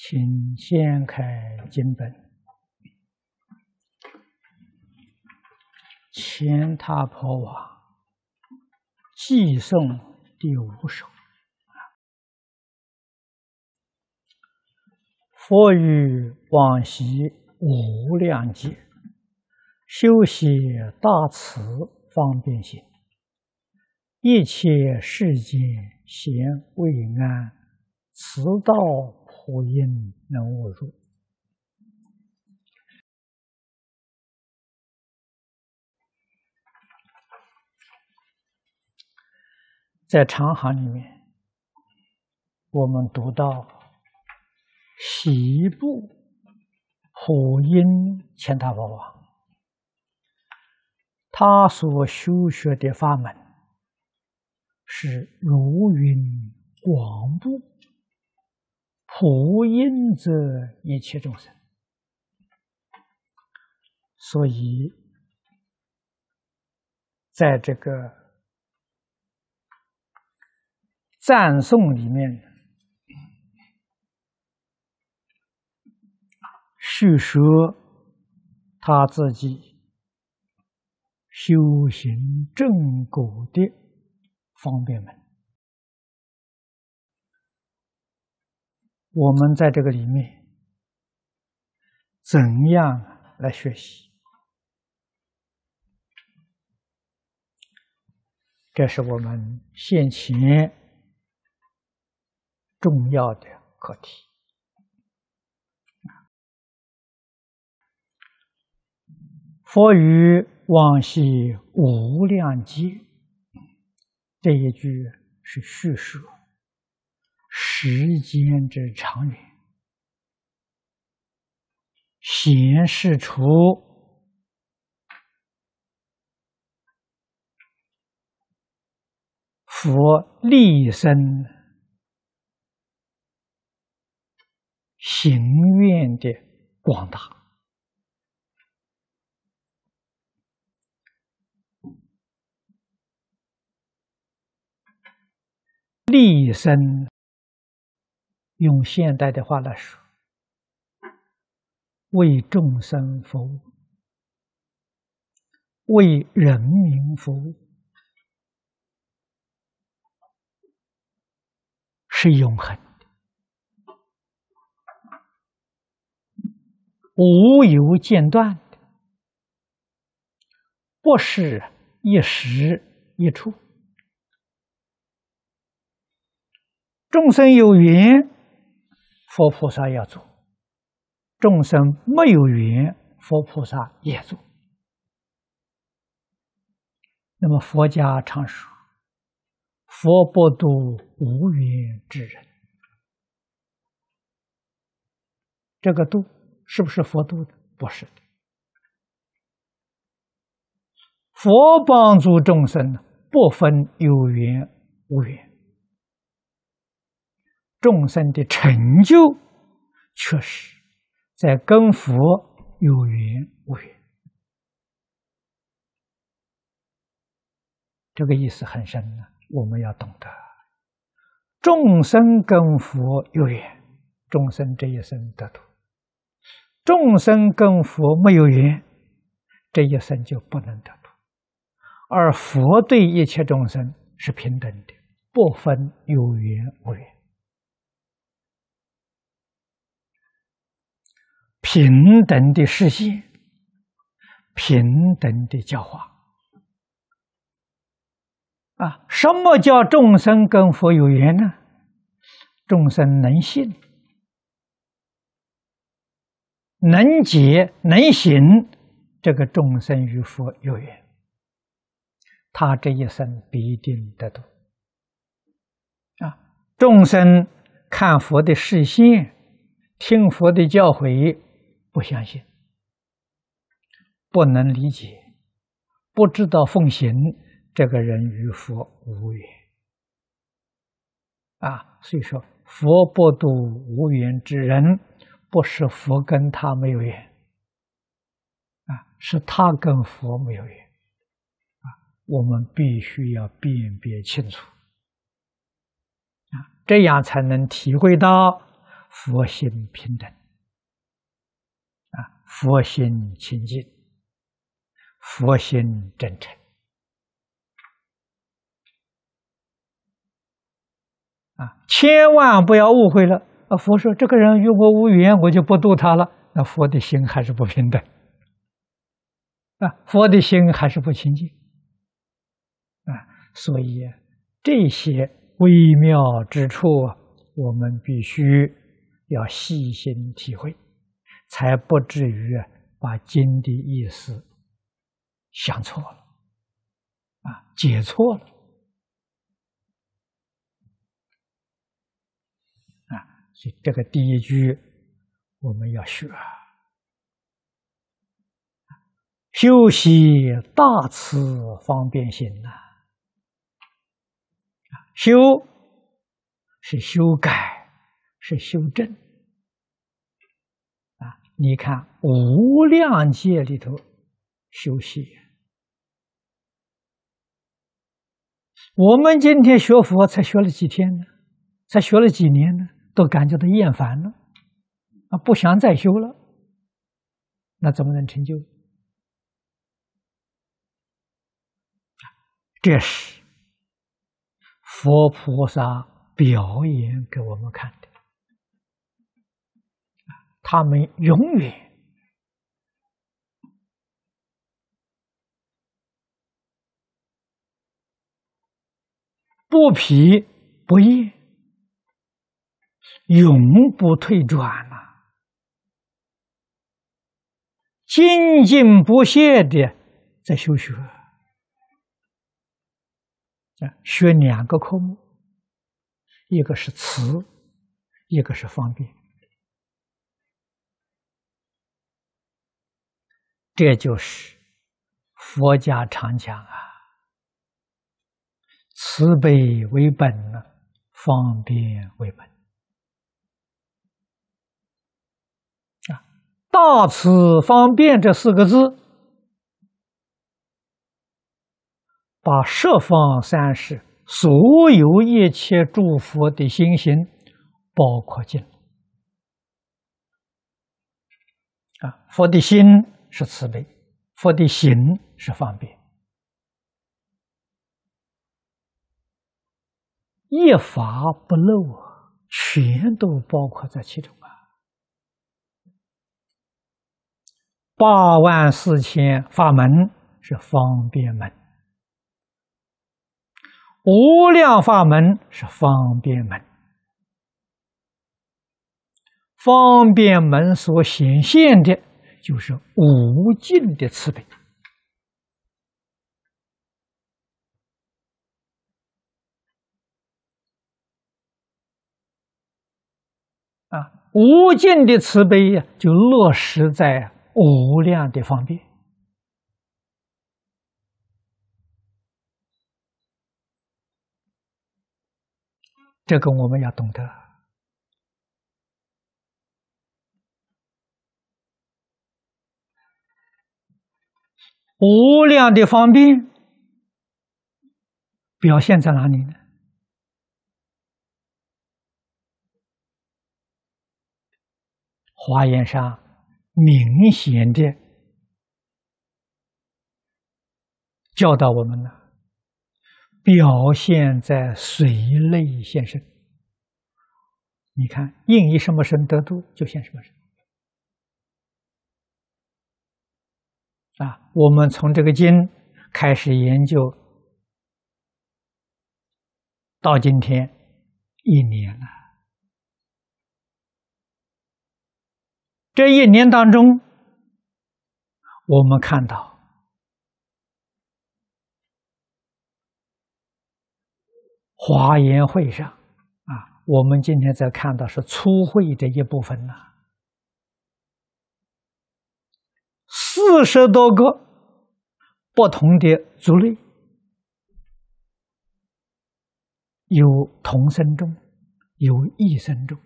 请掀开经本，前塔婆瓦寄诵第5首。佛于往昔无量劫，修习大慈方便行，一切世间咸慰安，慈道普应能无入。在长行里面，我们读到喜部普音乾闼婆瓦，他所修学的法门是如云广布，普应则一切众生。所以在这个赞颂里面叙说他自己修行正果的方便门。我们在这个里面怎样来学习？这是我们现前重要的课题。佛于往昔无量劫，这一句是叙述时间之长远，显示出佛立身行愿的广大。立身，用现代的话来说，为众生服务，为人民服务，是永恒的，无有间断的，不是一时一处。众生有缘，佛菩萨要做；众生没有缘，佛菩萨也做。那么佛家常说，佛不度无缘之人。这个度是不是佛度的？不是的。佛帮助众生不分有缘无缘，众生的成就确实在跟佛有缘无缘。这个意思很深呢，我们要懂得。众生跟佛有缘，众生这一生得度；众生跟佛没有缘，这一生就不能得度。而佛对一切众生是平等的，不分有缘无缘。平等的视线，平等的教化。什么叫众生跟佛有缘呢？众生能信、能解、能行，这个众生与佛有缘，他这一生必定得度。众生看佛的视线，听佛的教诲，不相信，不能理解，不知道奉行，这个人与佛无缘。所以说佛不度无缘之人，不是佛跟他没有缘，是他跟佛没有缘。我们必须要辨别清楚，这样才能体会到佛心平等，佛心清净，佛心真诚。千万不要误会了。佛说这个人与我无缘，我就不度他了。那佛的心还是不平等，佛的心还是不清净。所以这些微妙之处，我们必须要细心体会，才不至于把经的意思想错了，解错了。所以这个第一句我们要学，修习大慈方便心呐。修是修改，是修正。你看无量界里头修习，我们今天学佛才学了几天呢？才学了几年呢？都感觉到厌烦了，不想再修了，那怎么能成就？这是佛菩萨表演给我们看的，他们永远不疲不厌，永不退转呐，精进不懈的在修学。学两个科目，一个是慈，一个是方便。这就是佛家常讲慈悲为本呢，方便为本。大慈方便这四个字，把十方三世所有一切诸佛的心行包括进来。佛的心是慈悲，佛的行是方便，一法不漏全都包括在其中84000法门是方便门，无量法门是方便门。方便门所显现的就是无尽的慈悲。无尽的慈悲就落实在无量的方便。这个我们要懂得。无量的方便表现在哪里呢？华严上明显的教导我们呢，表现在随类现身。你看，应以什么身得度，就现什么身。我们从这个经开始研究，到今天1年了。这1年当中，我们看到华严会上我们今天在看到是初会这一部分呢，40多个不同的族类，有同生众，有异生众。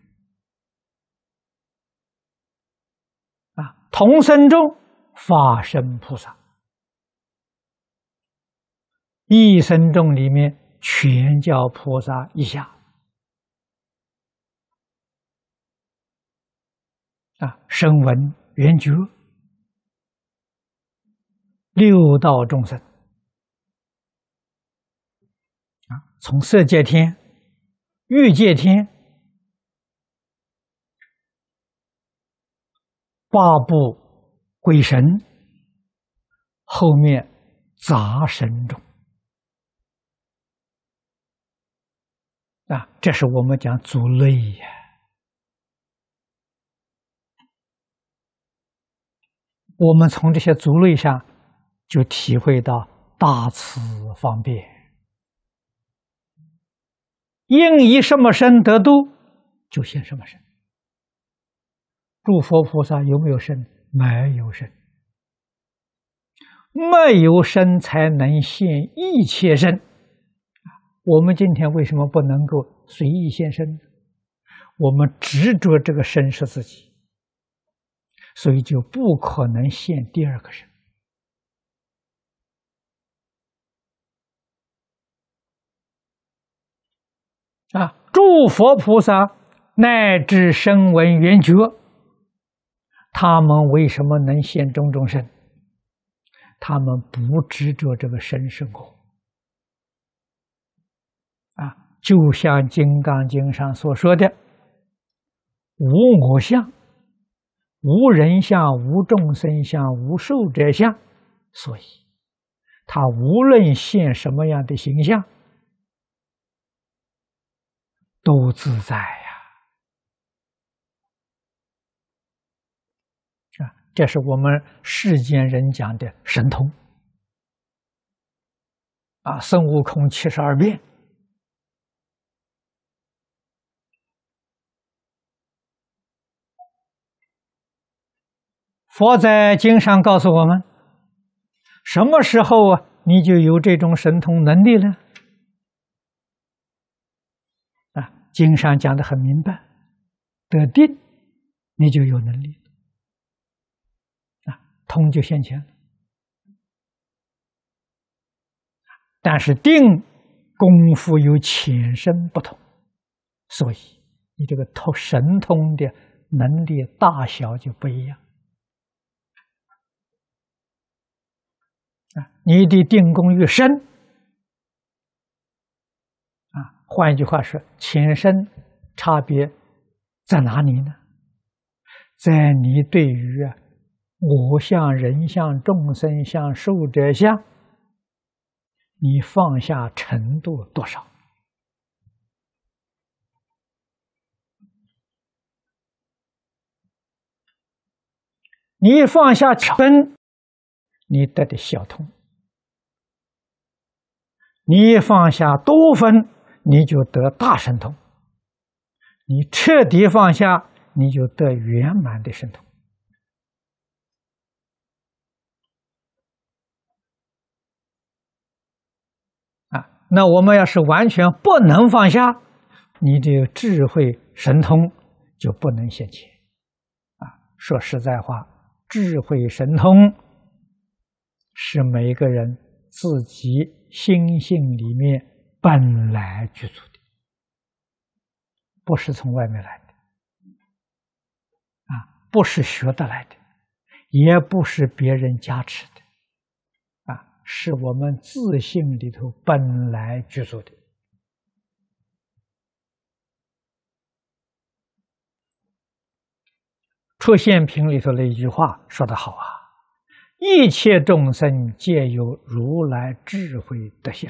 同生众法身菩萨，异生众里面全教菩萨以下。 声闻缘觉六道众生从色界天、欲界天、八部鬼神，后面杂神众这是我们讲族类呀。我们从这些族类上就体会到大慈方便。应以什么身得度，就现什么身。诸佛菩萨有没有身？没有身。没有身才能现一切身。我们今天为什么不能够随意现身？我们执着这个身是自己，所以就不可能现第二个身。诸佛菩萨乃至声闻缘觉，他们为什么能现种种身？他们不执着这个身是我。就像《金刚经》上所说的，无我相、无人相、无众生相、无寿者相，所以他无论现什么样的形象，都自在呀！这是我们世间人讲的神通孙悟空72变。佛在经上告诉我们，什么时候你就有这种神通能力呢？经上讲得很明白，得定你就有能力通就现前了。但是定功夫有浅深不同，所以你这个神通的能力大小就不一样。你的定功越深换一句话说，浅深差别在哪里呢？在你对于我相、人相、众生相、寿者相，你放下程度多少？你放下分，你得的小通；你放下多分，你就得大神通；你彻底放下，你就得圆满的神通。那我们要是完全不能放下，你的智慧神通就不能现前。说实在话，智慧神通是每个人自己心性里面本来具足的，不是从外面来的，不是学得来的，也不是别人加持的，是我们自性里头本来具足的。出现品里头的一句话说得好一切众生皆有如来智慧德相。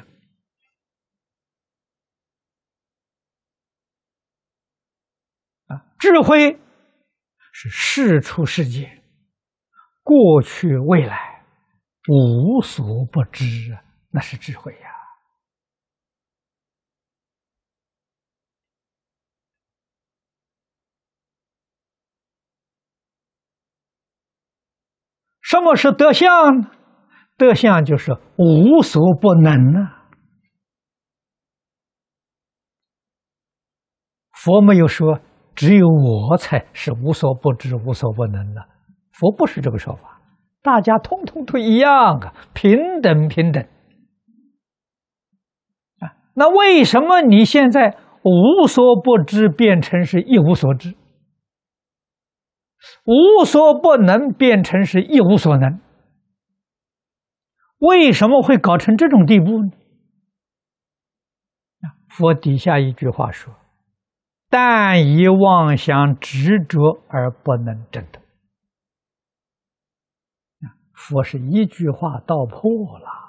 智慧是世出世间，过去未来无所不知，那是智慧呀。什么是德相呢？德相就是无所不能佛没有说只有我才是无所不知、无所不能的，佛不是这个说法，大家通通都一样平等平等。那为什么你现在无所不知变成是一无所知？ 无所不能变成是一无所能，为什么会搞成这种地步呢？佛底下一句话说：“但以妄想执着而不能证得。”佛是一句话道破了，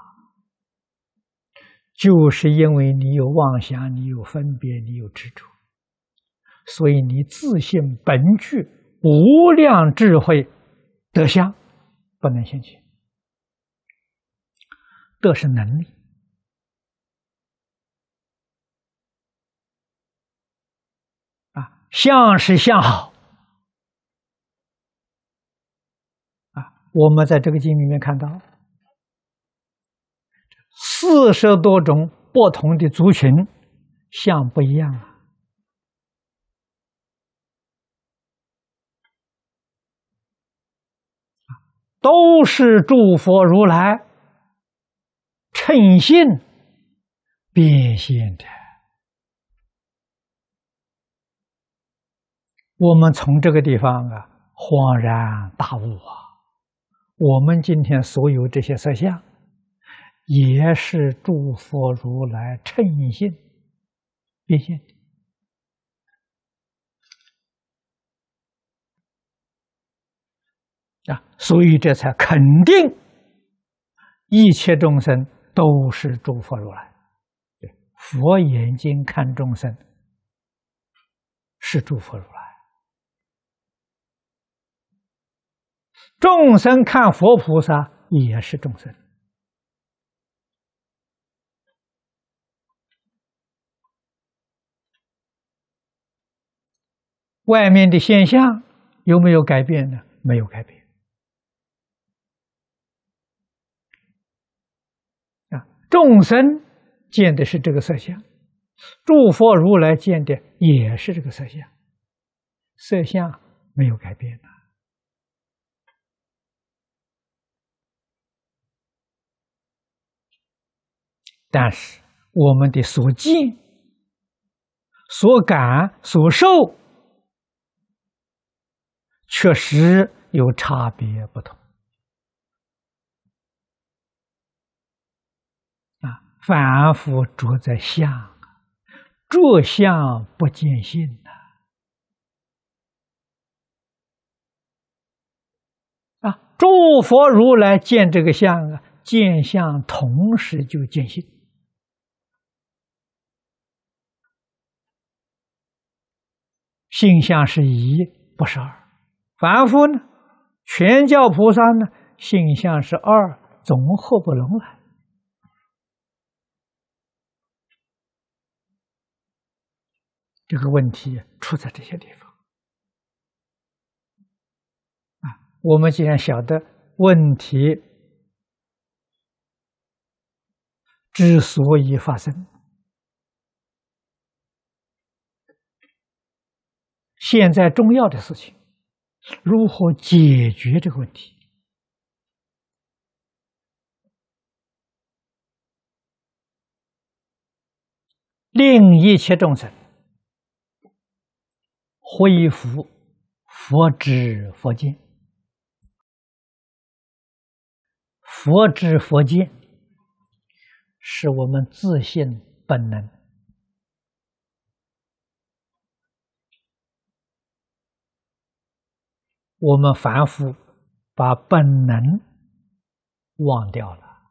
就是因为你有妄想，你有分别，你有执着，所以你自信本具无量智慧德相不能现前。德是能力啊，相是相好啊。我们在这个经里面看到40多种不同的族群，相不一样啊。都是诸佛如来称性变现的。我们从这个地方啊，恍然大悟啊！我们今天所有这些色相，也是诸佛如来称性变现的。所以这才肯定一切众生都是诸佛如来。佛眼睛看众生是诸佛如来，众生看佛菩萨也是众生。外面的现象有没有改变呢？没有改变。众生见的是这个色相，诸佛如来见的也是这个色相，色相没有改变的。但是我们的所见、所感、所受，确实有差别不同。反复着在相，着相不见性诸佛如来见这个相啊，见相同时就见性。性相是一，不是二。凡夫呢，全教菩萨呢，性相是二，总合不拢来。这个问题出在这些地方我们既然晓得问题之所以发生，现在重要的事情如何解决这个问题？令一切众生恢复佛知佛见。佛知佛见是我们自性本能。我们凡夫把本能忘掉了，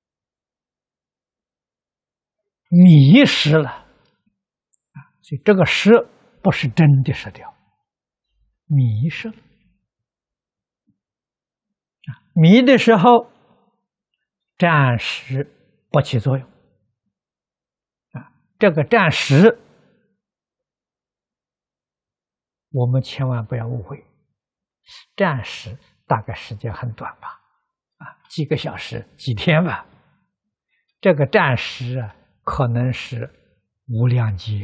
迷失了所以这个失不是真的失掉，迷失了迷的时候暂时不起作用这个暂时我们千万不要误会，暂时大概时间很短吧几个小时几天吧，这个暂时可能是无量劫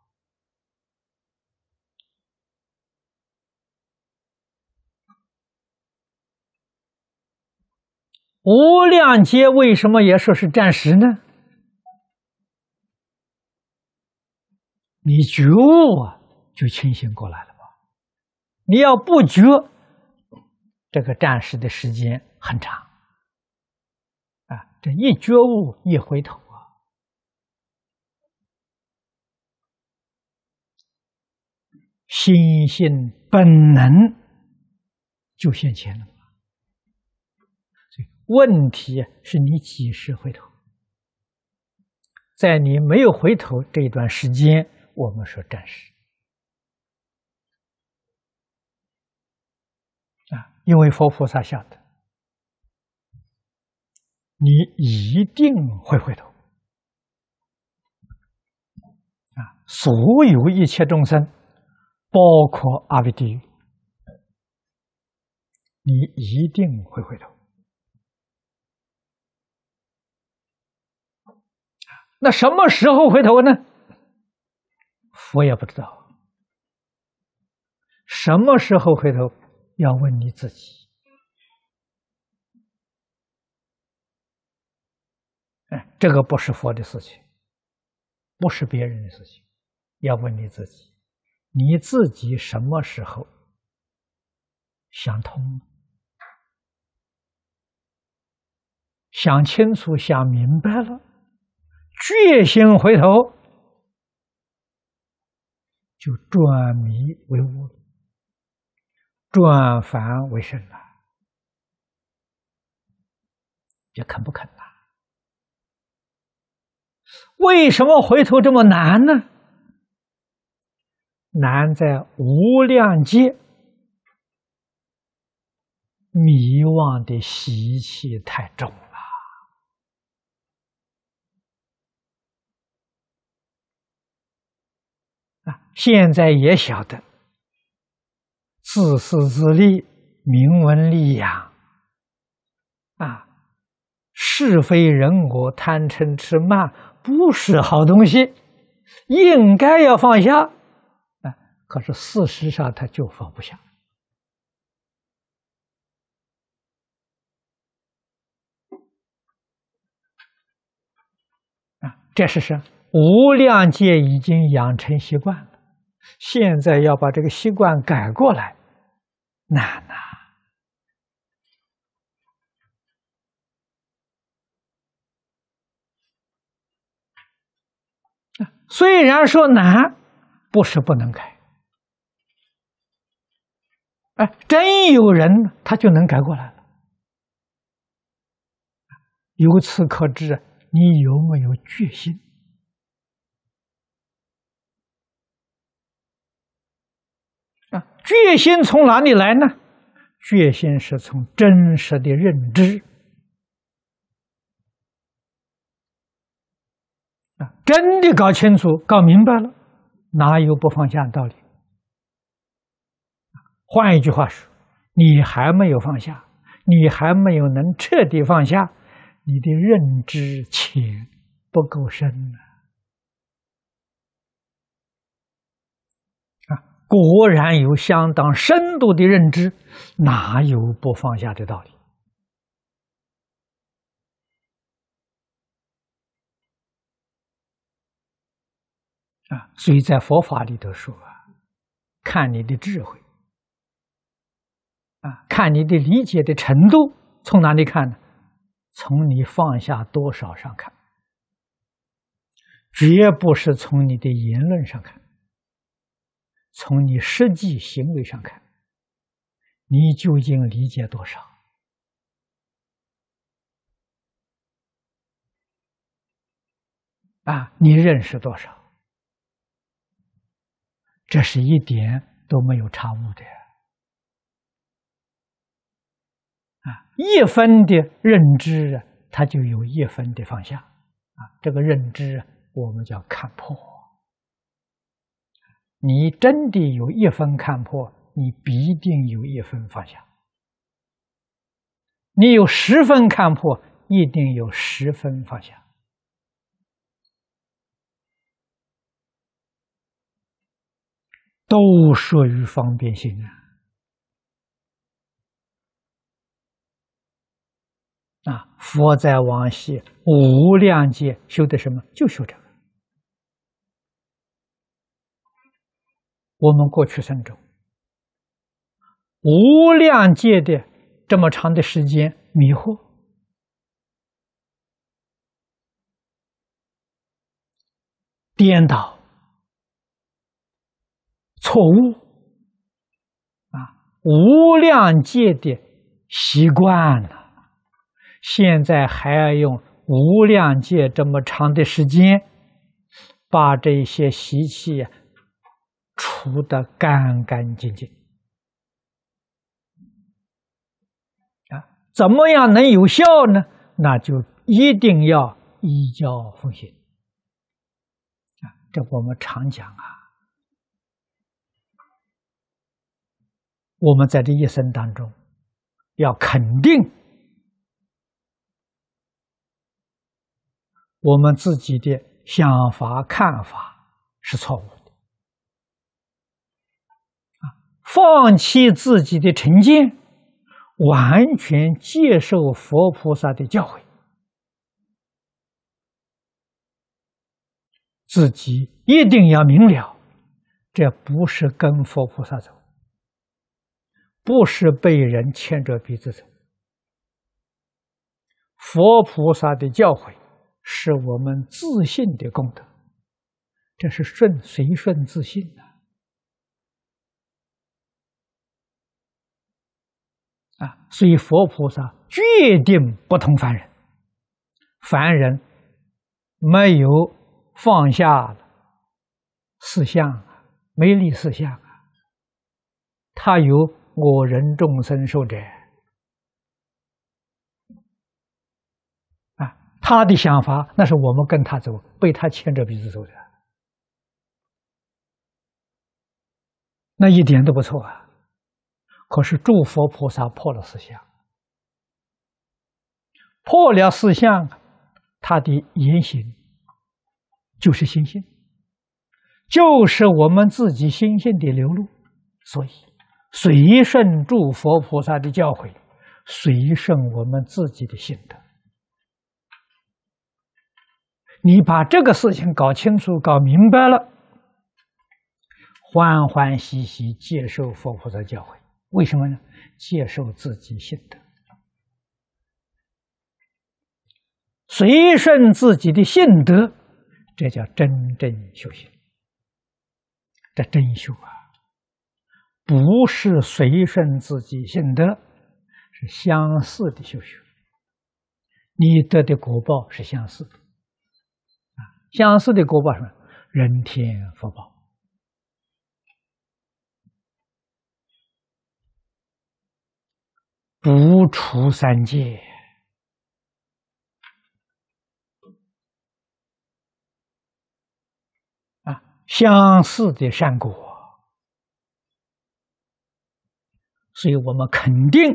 无量劫为什么也说是暂时呢？你觉悟就清醒过来了吧？ 你要不觉，这个暂时的时间很长啊。这一觉悟一回头啊，心性本能就现前了。所以问题是你几时回头？在你没有回头这一段时间，我们说暂时啊，因为佛菩萨晓得，你一定会回头啊！所有一切众生，包括阿鼻地狱，你一定会回头。那什么时候回头呢？佛也不知道。什么时候回头，要问你自己。这个不是佛的事情，不是别人的事情，要问你自己。你自己什么时候想通了，想清楚，想明白了，决心回头，就转迷为悟了，转凡为圣了。这肯不肯呐？为什么回头这么难呢？难在无量劫迷妄的习气太重了。现在也晓得自私自利、名闻利养是非人我、贪嗔痴慢不是好东西，应该要放下可是事实上他就放不下这是什么？无量劫已经养成习惯了，现在要把这个习惯改过来难呐。虽然说难，不是不能改。真有人他就能改过来了。由此可知，你有没有决心？决心从哪里来呢？决心是从真实的认知真的搞清楚、搞明白了，哪有不放下的道理？换一句话说，你还没有放下，你还没有能彻底放下，你的认知浅不够深呢。果然有相当深度的认知，哪有不放下的道理？所以在佛法里头说看你的智慧看你的理解的程度，从哪里看呢？从你放下多少上看，绝不是从你的言论上看，从你实际行为上看，你究竟理解多少？你认识多少？这是一点都没有差误的。一分的认知它就有一分的放下这个认知我们叫看破。你真的有一分看破，你必定有一分放下。你有10分看破，一定有10分放下。都属于方便性佛在往昔无量劫修的什么？就修这个。我们过去生中无量劫的这么长的时间迷惑、颠倒、错误无量劫的习惯了，现在还要用无量劫这么长的时间，把这些习气除得干干净净怎么样能有效呢？那就一定要依教奉行这我们常讲我们在这一生当中要肯定我们自己的想法看法是错误的放弃自己的成见，完全接受佛菩萨的教诲，自己一定要明了，这不是跟佛菩萨走，不是被人牵着鼻子走。佛菩萨的教诲是我们自信的功德，这是随顺自信所以佛菩萨决定不同凡人，凡人没有放下四相，没立四相他有我人众生寿者他的想法那是我们跟他走，被他牵着鼻子走的，那一点都不错可是诸佛菩萨破了四相，破了四相，他的言行就是心性，就是我们自己心性的流露。所以随顺诸佛菩萨的教诲，随顺我们自己的性德。你把这个事情搞清楚、搞明白了，欢欢喜喜接受佛菩萨教诲。为什么呢？接受自己性德，随顺自己的性德，这叫真正修行。这真修不是随顺自己性德，是相似的修学。你得的果报是相似的相似的果报是什么？人天福报。不除三界相似的善果，所以我们肯定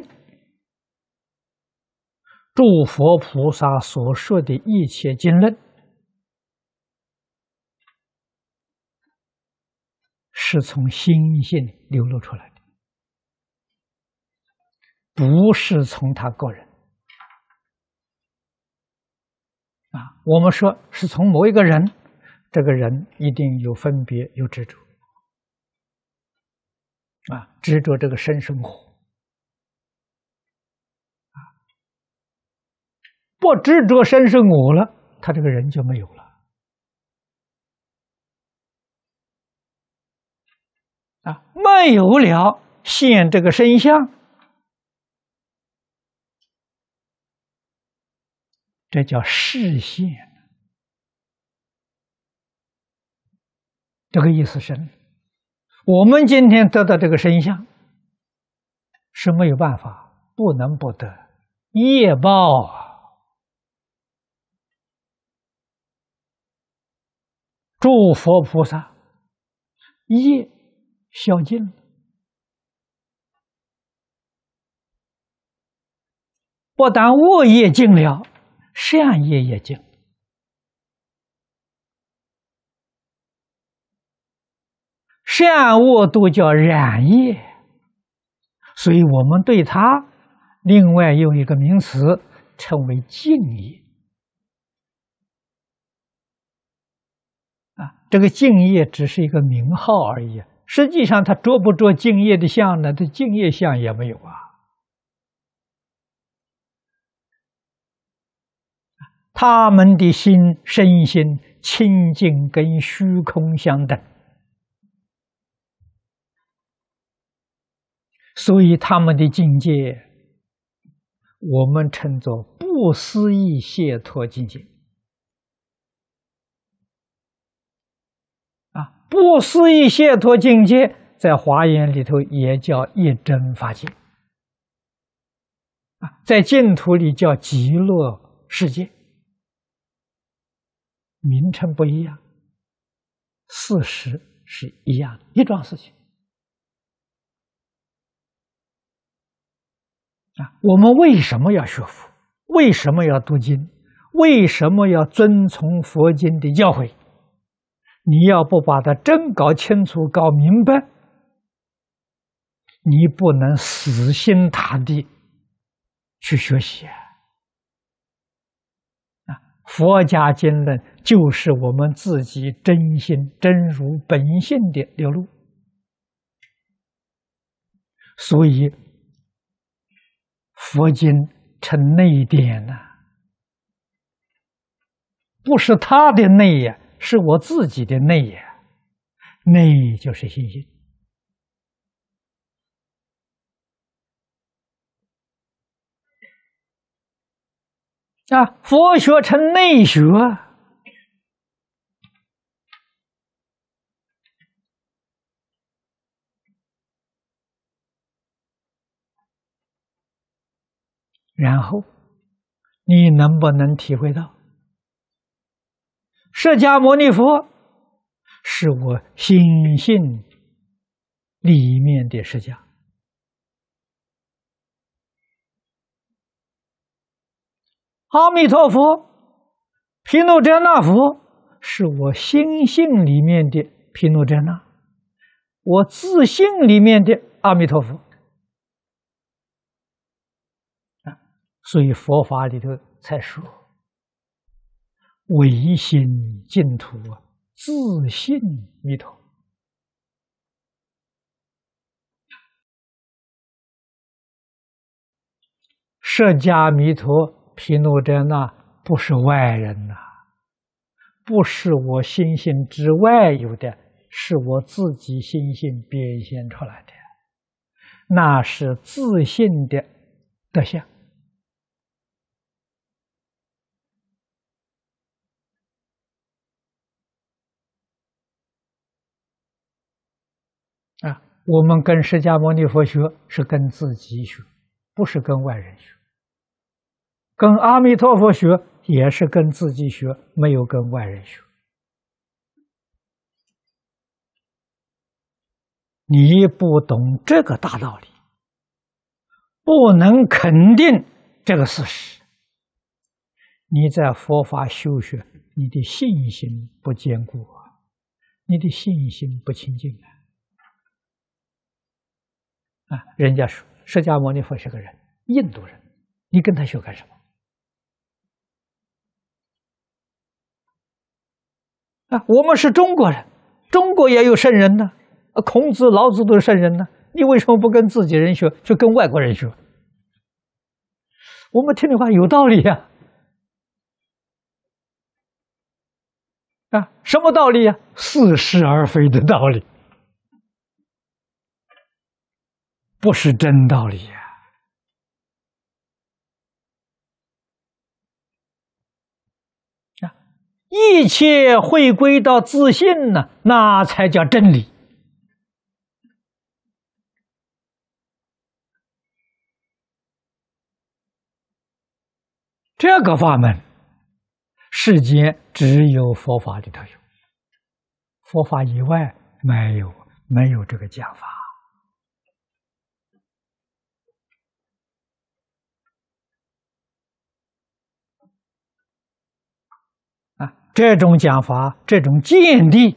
诸佛菩萨所说的一切经论是从心性流露出来的，不是从他个人我们说是从某一个人，这个人一定有分别，有执着执着这个生生活不执着生生我了，他这个人就没有了没有了现这个身相，这叫示现。这个意思是，我们今天得到这个身相是没有办法，不能不得，业报诸佛菩萨业消尽了，不但恶业尽了，善业也尽。善恶都叫染业，所以我们对它另外用一个名词称为净业这个净业只是一个名号而已， 实际上他着不着净业的相呢？这净业相也没有啊。他们的心身心清净，跟虚空相等，所以他们的境界，我们称作不思议解脱境界。不思议解脱境界，在华严里头也叫一真法界，在净土里叫极乐世界，名称不一样，事实是一样的，一桩事情。我们为什么要学佛？为什么要读经？为什么要遵从佛经的教诲？你要不把它真搞清楚、搞明白，你不能死心塌地去学习。佛家经论就是我们自己真心、真如本性的流露，所以佛经成内典呢，不是他的内呀，是我自己的内呀。内就是心性。佛学成内学，然后你能不能体会到释迦牟尼佛是我心性里面的释迦，阿弥陀佛、毗卢遮那佛是我心性里面的毗卢遮那，我自性里面的阿弥陀佛。所以佛法里头才说唯心净土，自性弥陀。释迦弥陀、毗卢遮那不是外人呐，不是我心性之外有的，是我自己心性变现出来的，那是自性的德相。我们跟释迦牟尼佛学是跟自己学，不是跟外人学；跟阿弥陀佛学也是跟自己学，没有跟外人学。你不懂这个大道理，不能肯定这个事实，你在佛法修学，你的信心不坚固啊，你的信心不清净啊。人家说释迦牟尼佛是个人，印度人，你跟他学干什么？我们是中国人，中国也有圣人呢，孔子、老子都是圣人呢，你为什么不跟自己人学，去跟外国人学？我们听的话有道理呀。什么道理呀？似是而非的道理，不是真道理呀。一切回归到自信呢，那才叫真理。这个法门，世间只有佛法里头有，佛法以外没有这个讲法。这种讲法，这种见地，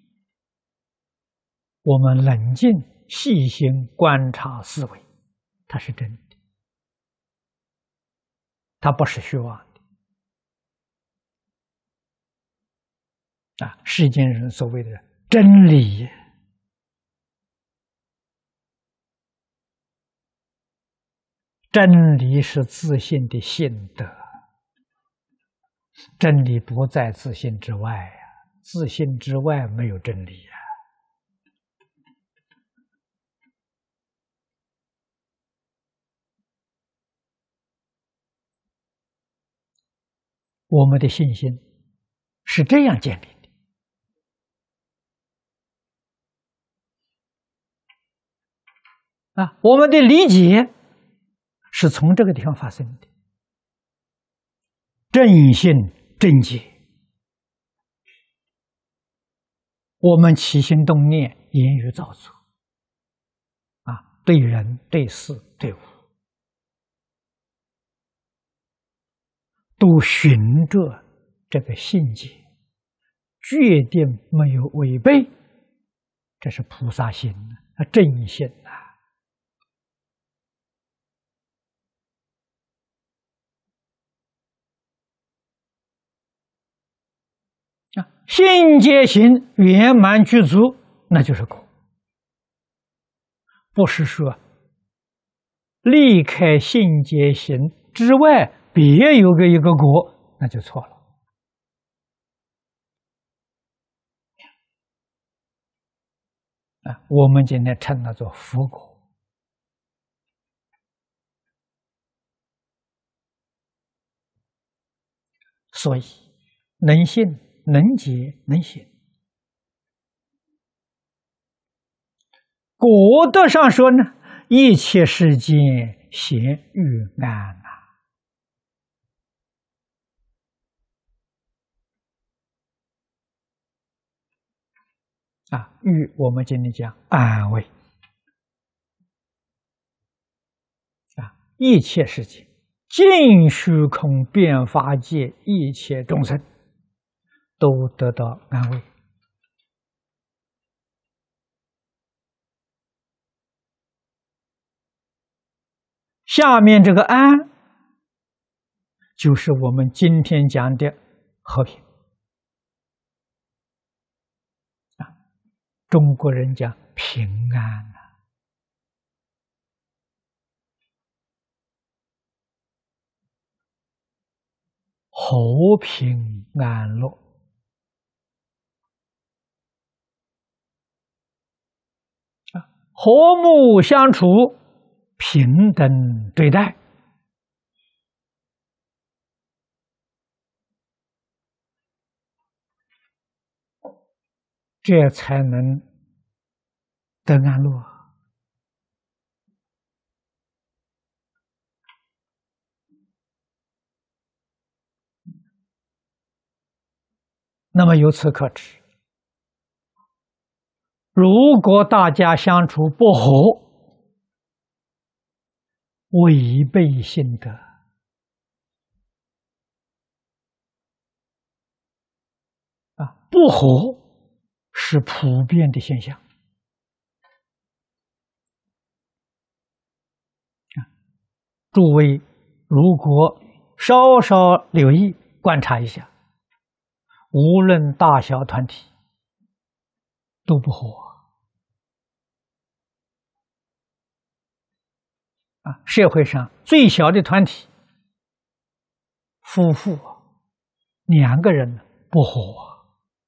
我们冷静细心观察思维，它是真的，它不是虚妄的。世间人所谓的真理， 真理是自信的性德，真理不在自信之外呀，自信之外没有真理呀。我们的信心是这样建立的啊，我们的理解是从这个地方发生的，正信正解，我们起心动念、言语造作啊，对人、对事、对物，都循着这个信解，决定没有违背，这是菩萨心啊，正信呐。信解行圆满具足，那就是果。不是说离开信解行之外，别有一个果，那就错了。我们今天称它做佛果。所以能信能解能行，果德上说呢，一切世间咸欲安欲我们今天讲安慰一切世界尽虚空遍法界一切众生都得到安慰。下面这个安，就是我们今天讲的和平中国人讲平安和平安乐和睦相处，平等对待，这才能得安乐。那么由此可知，如果大家相处不和，违背性德不和是普遍的现象诸位如果稍稍留意观察一下，无论大小团体都不和社会上最小的团体，夫妇2个人不和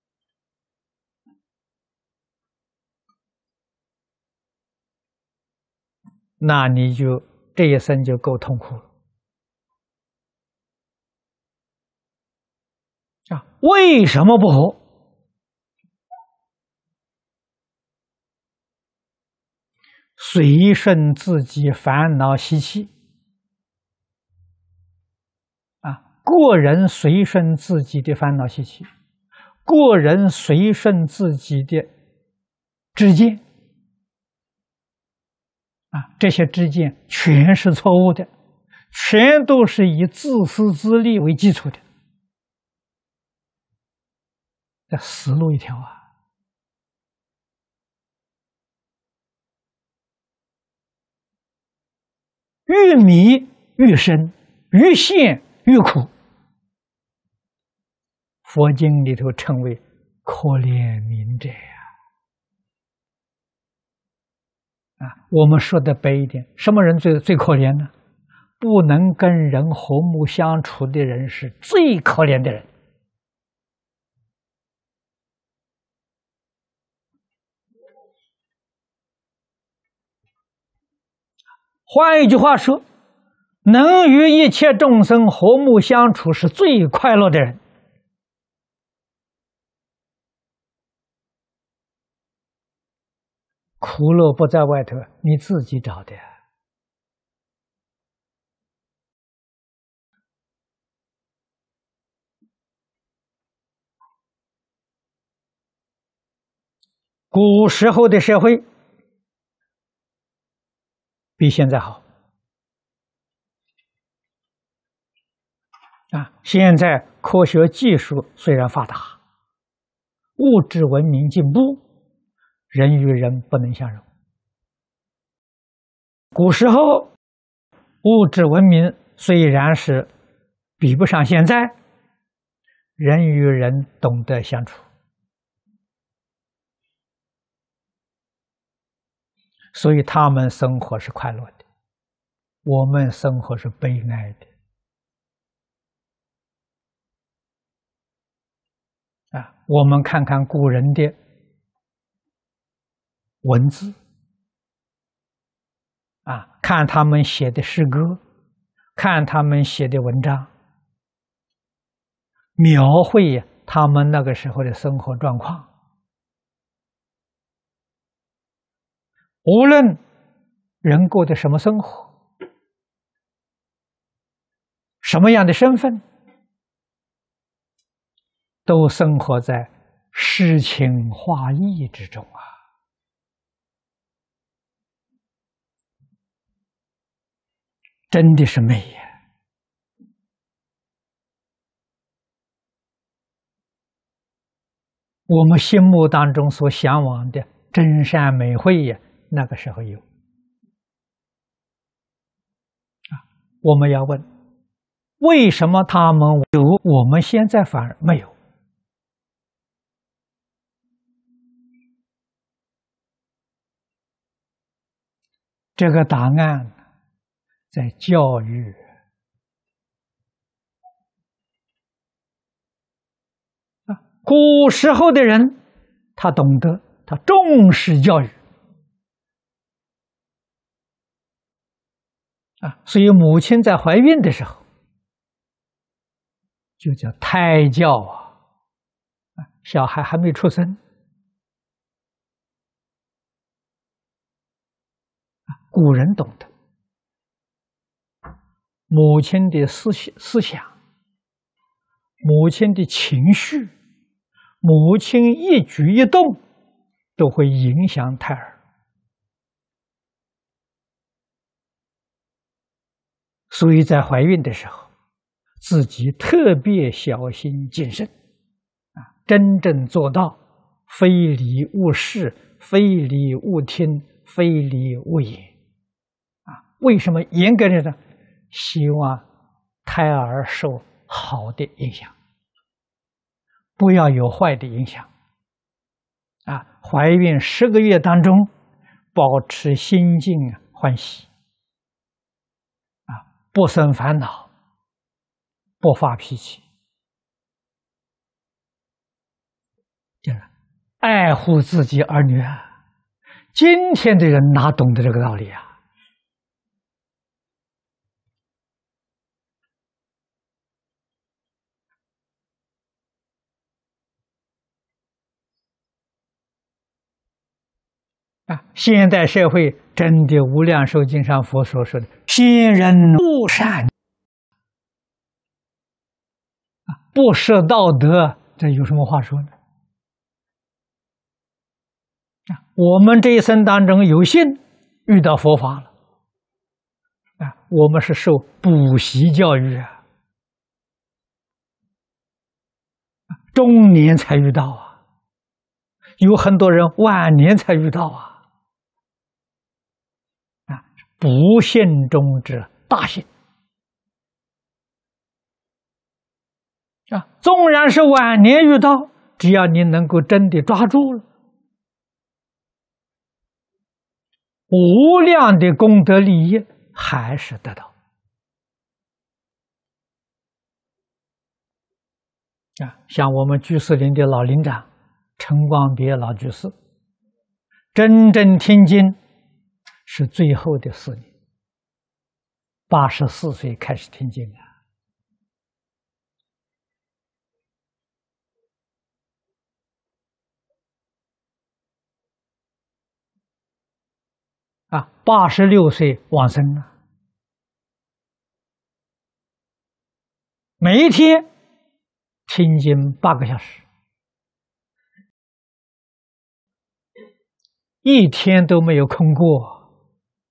那你就这一生就够痛苦了为什么不和？随顺自己烦恼习气个人随顺自己的烦恼习气，个人随顺自己的知见这些知见全是错误的，全都是以自私自利为基础的，这死路一条越迷越深，越陷越苦。佛经里头称为可怜悯者我们说的白一点，什么人最可怜呢？ 不能跟人和睦相处的人是最可怜的人。换一句话说，能与一切众生和睦相处是最快乐的人。苦乐不在外头，你自己找的。古时候的社会比现在好现在科学技术虽然发达，物质文明进步，人与人不能相容。古时候物质文明虽然是比不上现在，人与人懂得相处，所以他们生活是快乐的，我们生活是悲哀的。我们看看古人的文字看他们写的诗歌，看他们写的文章，描绘他们那个时候的生活状况。无论人过的什么生活，什么样的身份，都生活在诗情画意之中真的是美呀！我们心目当中所向往的真善美慧那个时候有我们要问，为什么他们有，我们现在反而没有？这个答案在教育。古时候的人，他懂得，他重视教育所以母亲在怀孕的时候，就叫胎教小孩还没出生。古人懂得母亲的思想，母亲的情绪，母亲一举一动都会影响胎儿，所以在怀孕的时候，自己特别小心谨慎真正做到非礼勿视，非礼勿听，非礼勿言为什么严格的呢？希望胎儿受好的影响，不要有坏的影响怀孕10个月当中，保持心境欢喜不生烦恼，不发脾气，爱护自己儿女今天的人哪懂得这个道理现代社会真的无量寿经上佛所说的先人不善不识道德，这有什么话说呢？我们这一生当中有幸遇到佛法了我们是受补习教育中年才遇到有很多人晚年才遇到不幸中之大幸纵然是晚年遇到，只要你能够真的抓住了，无量的功德利益还是得到像我们居士林的老林长陈光别老居士，真正听经是最后的4年，84岁开始听经86岁往生了，每一天听经8个小时，一天都没有空过，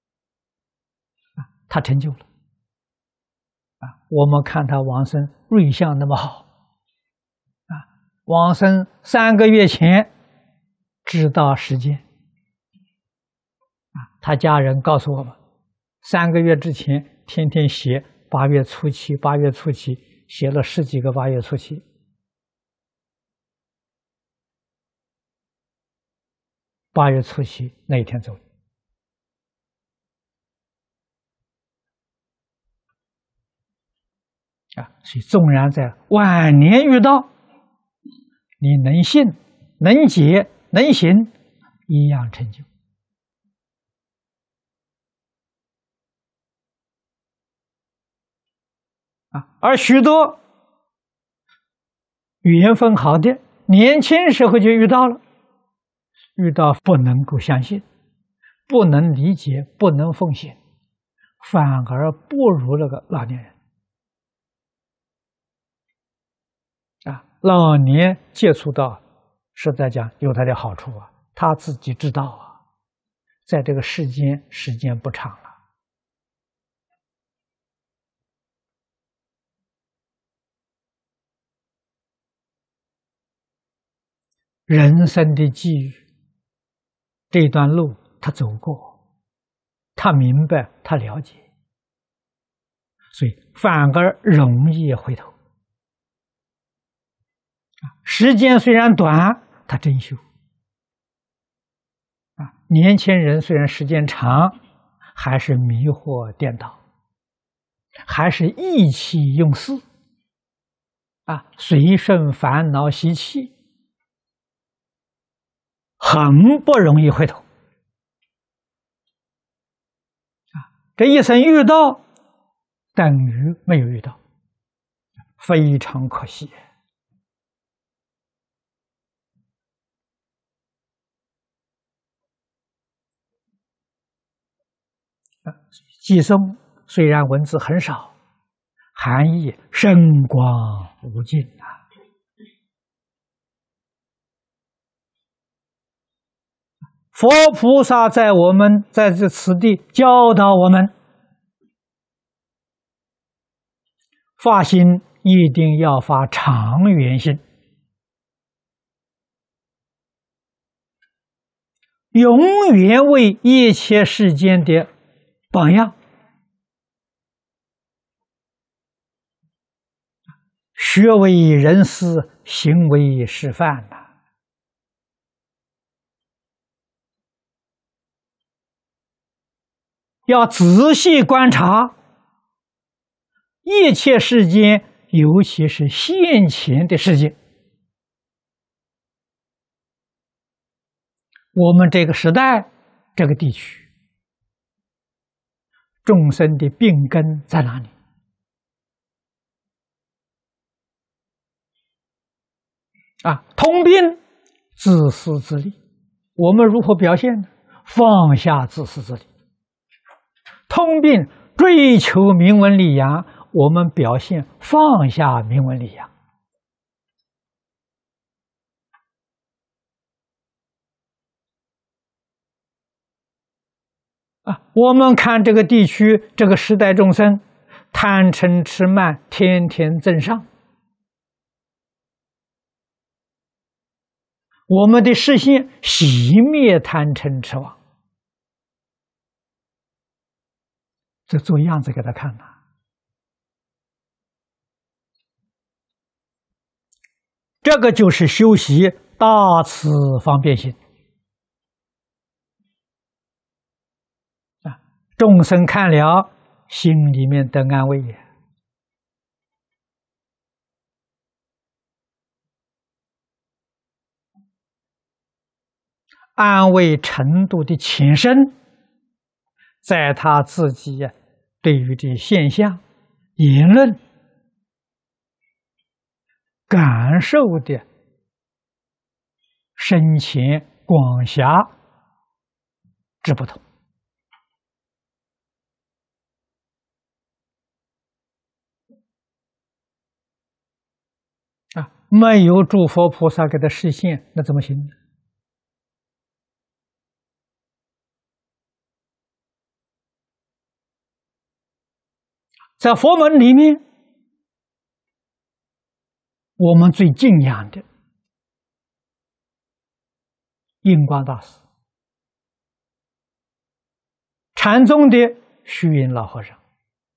他成就了。我们看他往生瑞相那么好，往生3个月前知道时间，他家人告诉我们，3个月之前天天写8月初七，8月初七写了10几个8月初七。8月初七那一天走所以纵然在晚年遇到，你能信、能解、能行，一样成就。而许多缘分好的，年轻时候就遇到了，遇到不能够相信，不能理解，不能奉行，反而不如那个老年人。老年接触到，实在讲有它的好处他自己知道在这个世间时间不长了。人生的际遇，这段路他走过，他明白，他了解，所以反而容易回头。时间虽然短，他真修。年轻人虽然时间长，还是迷惑颠倒，还是意气用事，随顺烦恼习气，很不容易回头。这一生遇到，等于没有遇到，非常可惜。偈颂虽然文字很少，含义深广无尽佛菩萨在这此地教导我们，发心一定要发长远心，永远为一切世间的榜样，学为人师，行为示范要仔细观察一切世间，尤其是现前的世界。我们这个时代，这个地区，众生的病根在哪里？通病，自私自利。我们如何表现呢？放下自私自利。通病，追求名闻利养，我们表现放下名闻利养。我们看这个地区，这个时代众生，贪嗔痴慢，天天增上。我们的视线熄灭贪嗔痴妄，这做样子给他看这个就是修习大慈方便心。众生看了，心里面得安慰安慰程度的浅深，在他自己对于这现象、言论感受的深浅广狭之不同啊，没有诸佛菩萨给他示现，那怎么行呢？在佛门里面，我们最敬仰的印光大师，禅宗的虚云老和尚，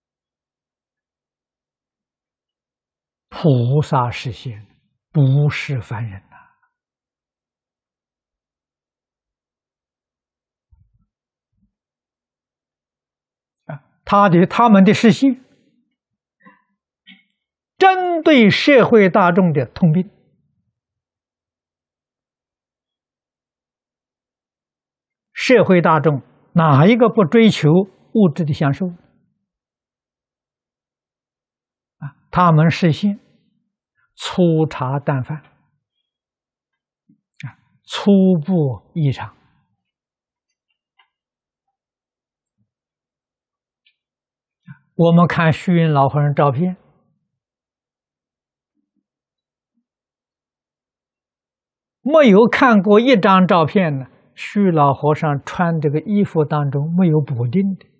菩萨示现，不是凡人呐！他们的示现，针对社会大众的通病。社会大众哪一个不追求物质的享受？他们示现粗茶淡饭，初步异常。我们看虚云老和尚照片，没有看过一张照片呢，虚老和尚穿这个衣服当中没有补丁的，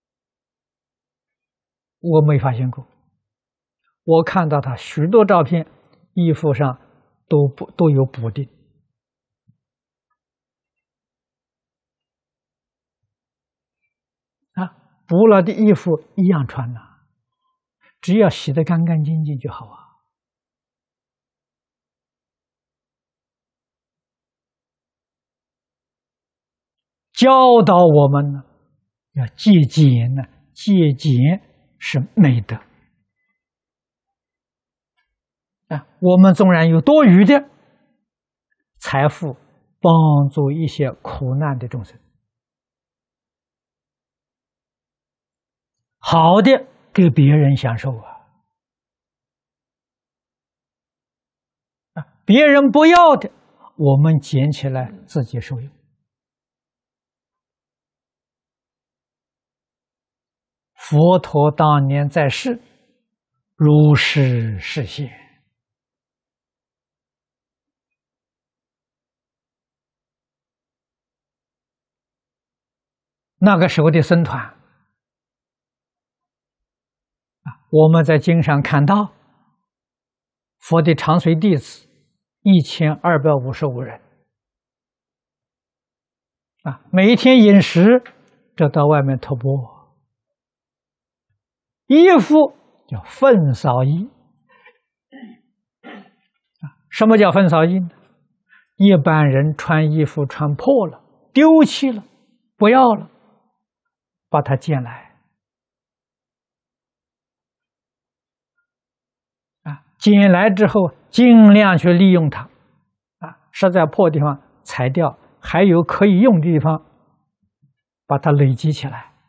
我没发现过。我看到他许多照片，衣服上都有补丁。补了的衣服一样穿呐，只要洗得干干净净就好啊。教导我们呢，要节俭呢，节俭是美德啊。我们纵然有多余的财富，帮助一些苦难的众生。好的，给别人享受别人不要的，我们捡起来自己受用。佛陀当年在世，如是示现。那个时候的僧团，我们在经上看到，佛的长随弟子1255人，每一天饮食就到外面托钵，衣服叫粪扫衣。什么叫粪扫衣呢？一般人穿衣服穿破了，丢弃了，不要了，把它捡来。捡来之后，尽量去利用它，实在破地方裁掉，还有可以用的地方，把它累积起来，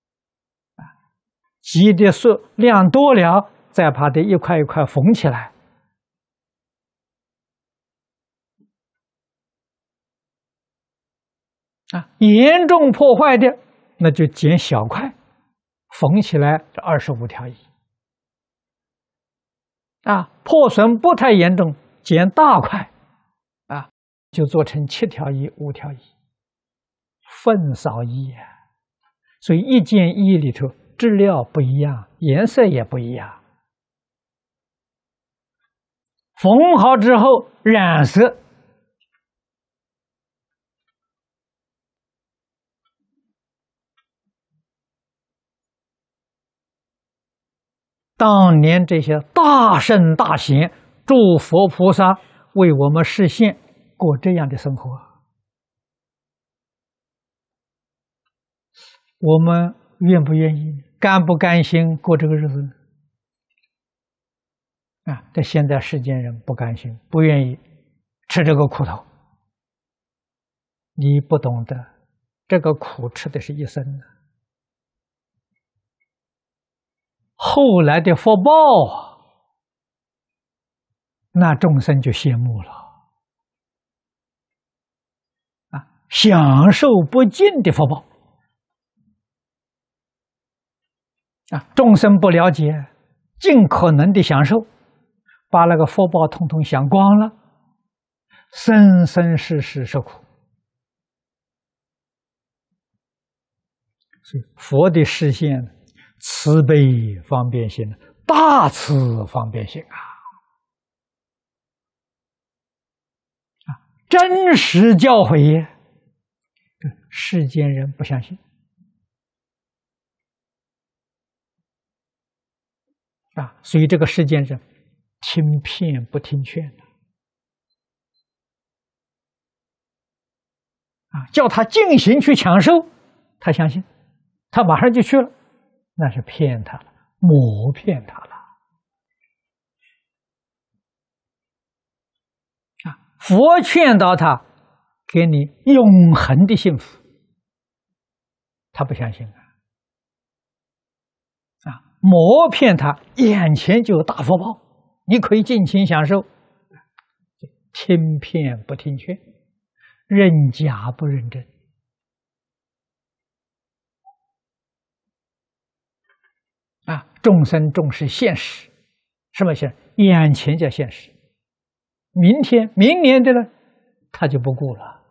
积的数量多了，再把它一块一块缝起来。严重破坏的，那就剪小块，缝起来这25条衣。破损不太严重，剪大块，就做成7条衣、5条衣，粪扫衣所以一件衣里头质料不一样，颜色也不一样，缝好之后染色，当年这些大圣大贤诸佛菩萨为我们示现过这样的生活，我们愿不愿意，甘不甘心过这个日子呢？但现在世间人不甘心，不愿意吃这个苦头， 你不懂得，这个苦吃的是一生的，后来的福报啊，那众生就羡慕了啊，享受不尽的福报啊，众生不了解，尽可能的享受，把那个福报统统享光了，生生世世受苦。所以佛的示现，慈悲方便心，大慈方便心啊！真实教诲，世间人不相信啊，所以这个世间人听骗不听劝的啊，叫他进行去抢受，他相信。他马上就去了，那是骗他了，蒙骗他了啊！佛劝导他，给你永恒的幸福，他不相信啊！蒙骗他，眼前就有大福报，你可以尽情享受，听骗不听劝，认假不认真。啊，众生重视现实，什么现实？眼前叫现实，明天、明年的呢，他就不顾了。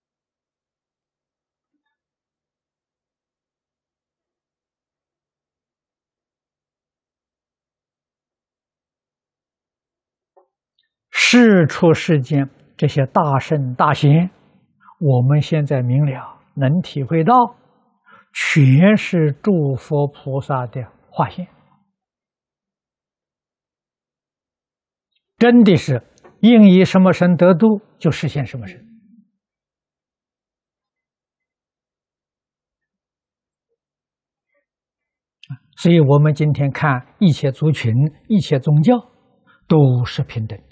世出世间这些大圣大贤，我们现在明了，能体会到，全是诸佛菩萨的化现，真的是应以什么身得度，就实现什么身。所以我们今天看一切族群、一切宗教，都是平等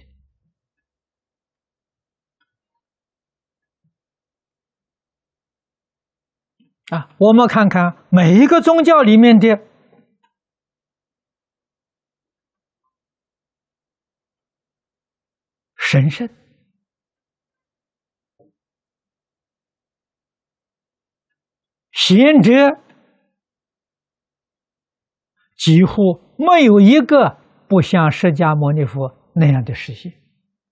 的。啊，我们看看每一个宗教里面的神圣，贤者几乎没有一个不像释迦牟尼佛那样的实现，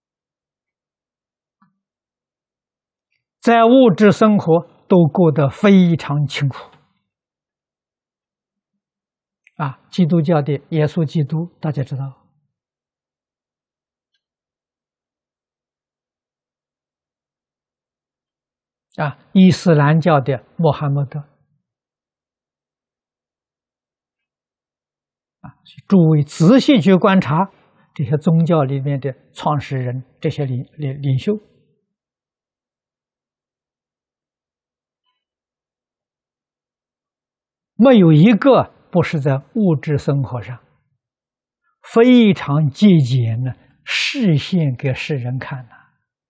在物质生活都过得非常清苦。啊，基督教的耶稣基督大家知道，啊，伊斯兰教的穆罕默德，啊，诸位仔细去观察这些宗教里面的创始人，这些领袖，没有一个不是在物质生活上非常节俭的示现给世人看的，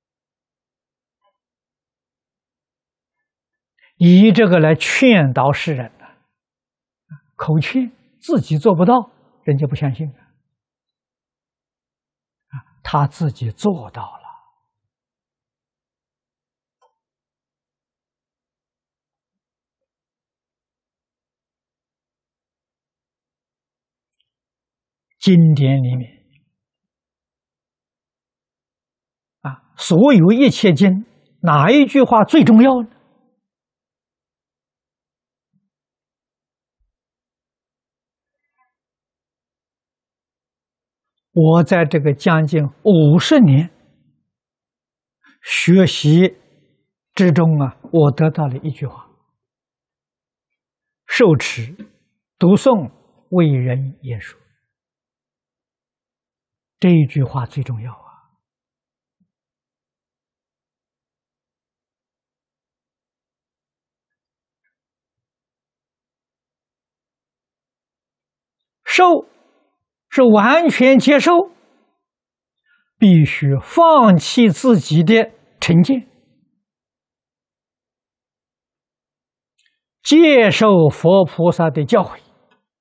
以这个来劝导世人的，口劝自己做不到，人家不相信啊，他自己做到了。经典里面啊，所有一切经，哪一句话最重要呢？我在这个将近50年学习之中啊，我得到了一句话：受持、读诵、为人言说。这一句话最重要啊！受是完全接受，必须放弃自己的成见， 接受佛菩萨的教诲，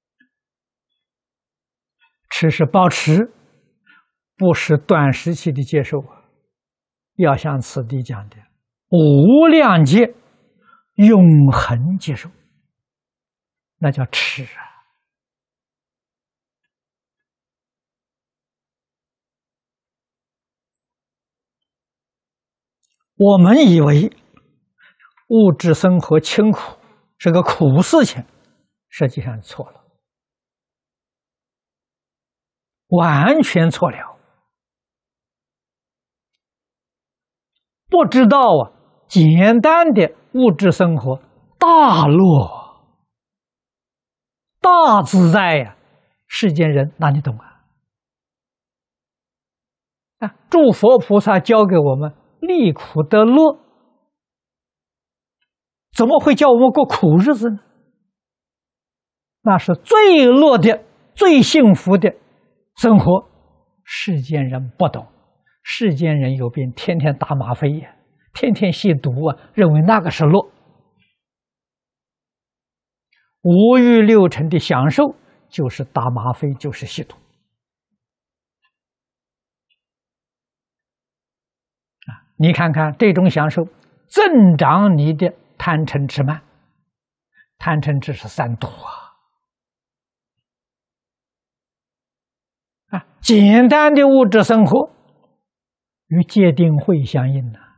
持是保持，不是短时期的接受啊，要像此地讲的无量劫永恒接受，那叫持啊。我们以为物质生活清苦是个苦事情，实际上错了，完全错了。不知道啊，简单的物质生活大乐、大自在呀，世间人哪里懂啊？诸佛菩萨教给我们离苦得乐，怎么会叫我们过苦日子呢？那是最乐的、最幸福的生活。世间人不懂，世间人有病，天天打吗啡呀，天天吸毒啊，认为那个是乐。五欲六尘的享受就是打吗啡，就是吸毒。你看看这种享受，增长你的贪嗔痴慢。贪嗔痴是三毒啊！简单的物质生活与戒定慧相应呐，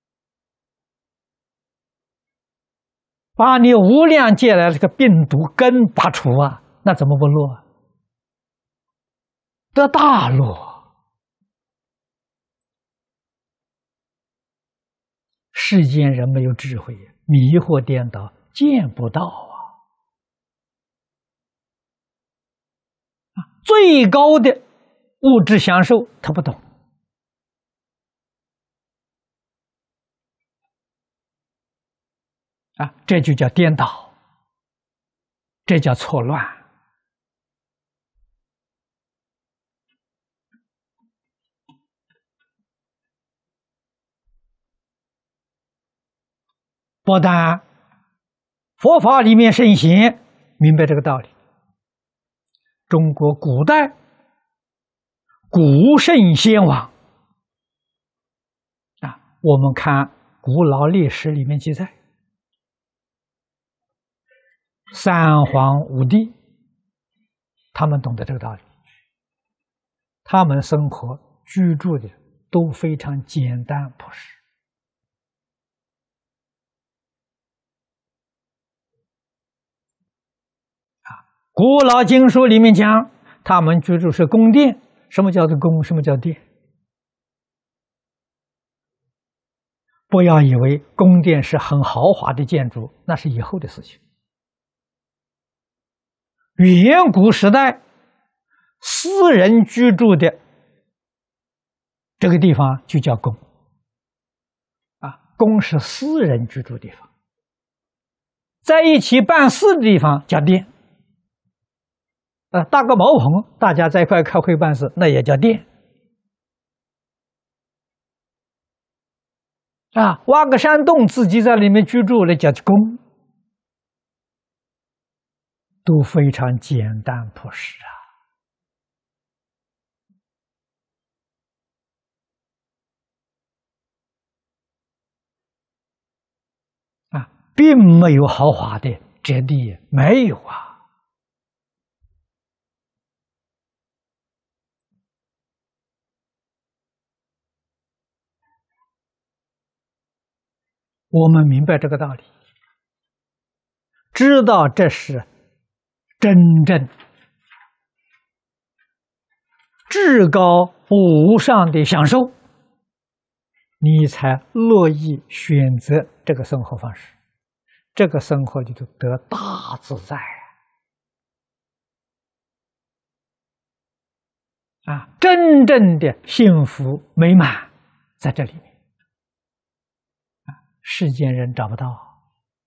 把你无量劫来这个病毒根拔除啊，那怎么不乐啊？得大乐。世间人没有智慧，迷惑颠倒，见不到啊！最高的物质享受他不懂啊，这就叫颠倒，这叫错乱。不但佛法里面圣贤明白这个道理，中国古代古圣先王啊，我们看古老历史里面记载，三皇五帝，他们懂得这个道理，他们生活居住的都非常简单朴实。古老经书里面讲，他们居住是宫殿。什么叫做宫？什么叫殿？不要以为宫殿是很豪华的建筑，那是以后的事情。远古时代，私人居住的这个地方就叫宫啊，宫是私人居住地方，在一起办事的地方叫殿。搭个茅棚，大家在一块开会办事，那也叫殿。挖个山洞，自己在里面居住，那叫宫，都非常简单朴实并没有豪华的质地，没有啊。我们明白这个道理，知道这是真正至高无上的享受，你才乐意选择这个生活方式，这个生活里头得大自在真正的幸福美满在这里面世间人找不到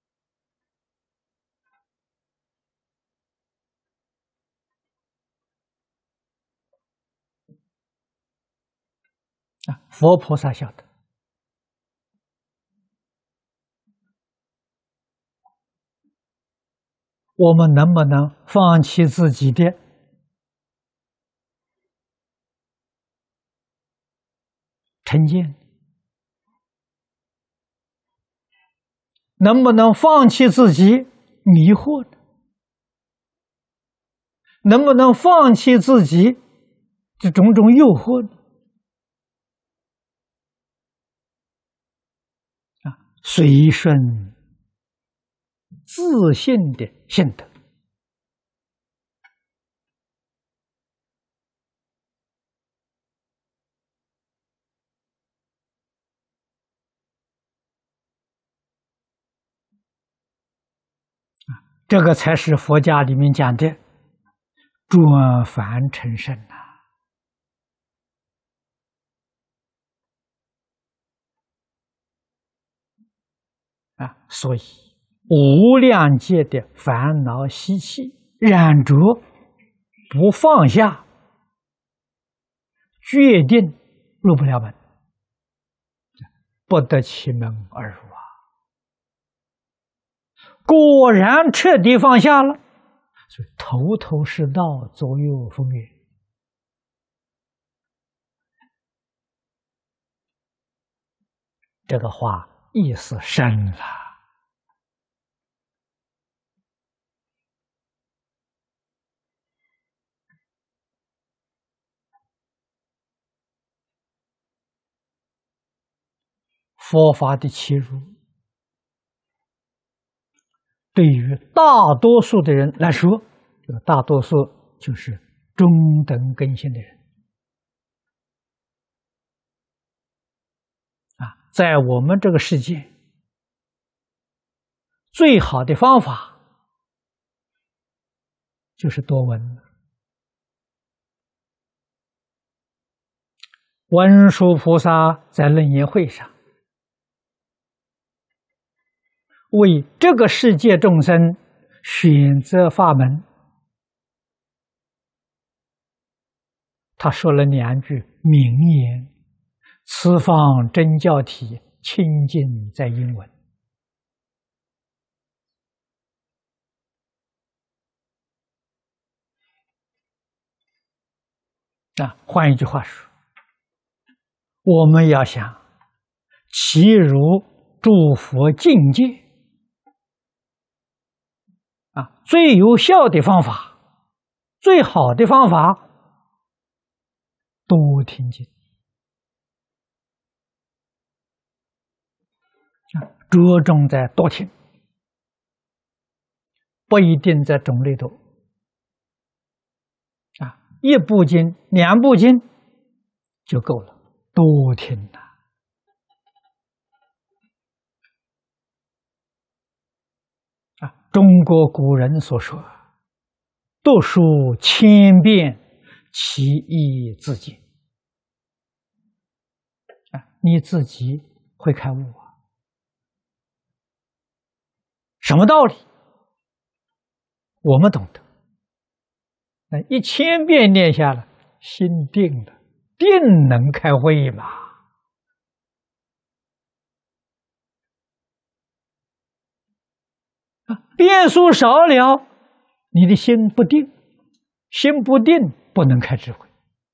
佛菩萨晓得。 我们能不能放弃自己的成见？能不能放弃自己迷惑呢？能不能放弃自己这种种诱惑呢？随顺自信的性德，这个才是佛家里面讲的转凡成圣呐！所以无量劫的烦恼习气染着，不放下，决定入不了门，不得其门而入啊！果然彻底放下了，所以头头是道，左右逢源。这个话意思深了。佛法的切入，对于大多数的人来说，这个大多数就是中等根性的人在我们这个世界，最好的方法就是多闻。文殊菩萨在楞严会上为这个世界众生选择法门，他说了2句名言：此方真教体，清净在英文。换一句话说，我们要想其如诸佛境界最有效的方法，最好的方法，多听经，着重在多听，不一定在种类多1部经、2部经就够了，多听中国古人所说：“读书千遍，其义自见。”你自己会开悟什么道理？我们懂得。1000遍念下来，心定了，定能开慧嘛。遍数少了，你的心不定，心不定不能开智慧。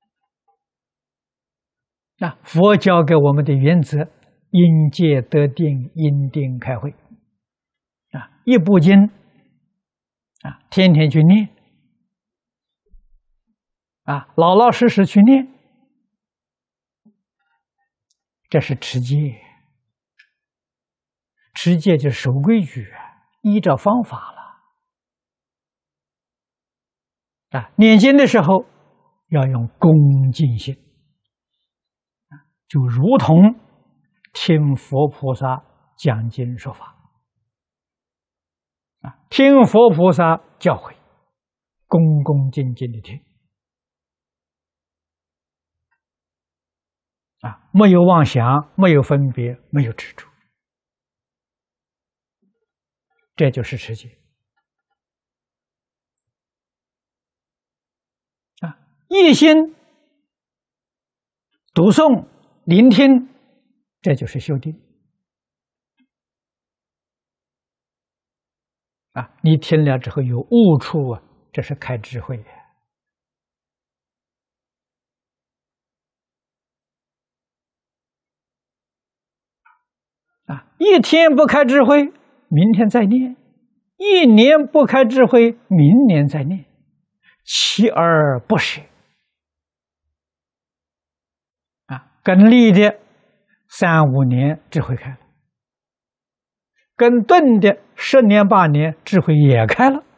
佛教给我们的原则：因戒得定，因定开慧。1部经天天去念老老实实去念，这是持戒。持戒就守规矩，依照方法了。念经的时候要用恭敬心，就如同听佛菩萨讲经说法听佛菩萨教诲，恭恭敬敬的听没有妄想，没有分别，没有执着，这就是持戒一心读诵聆听，这就是修定啊，你听了之后有悟处啊，这是开智慧的。啊，一天不开智慧，明天再念；一年不开智慧，明年再念，锲而不舍。啊，跟立的3、5年智慧开了，跟顿的10年8年智慧也开了。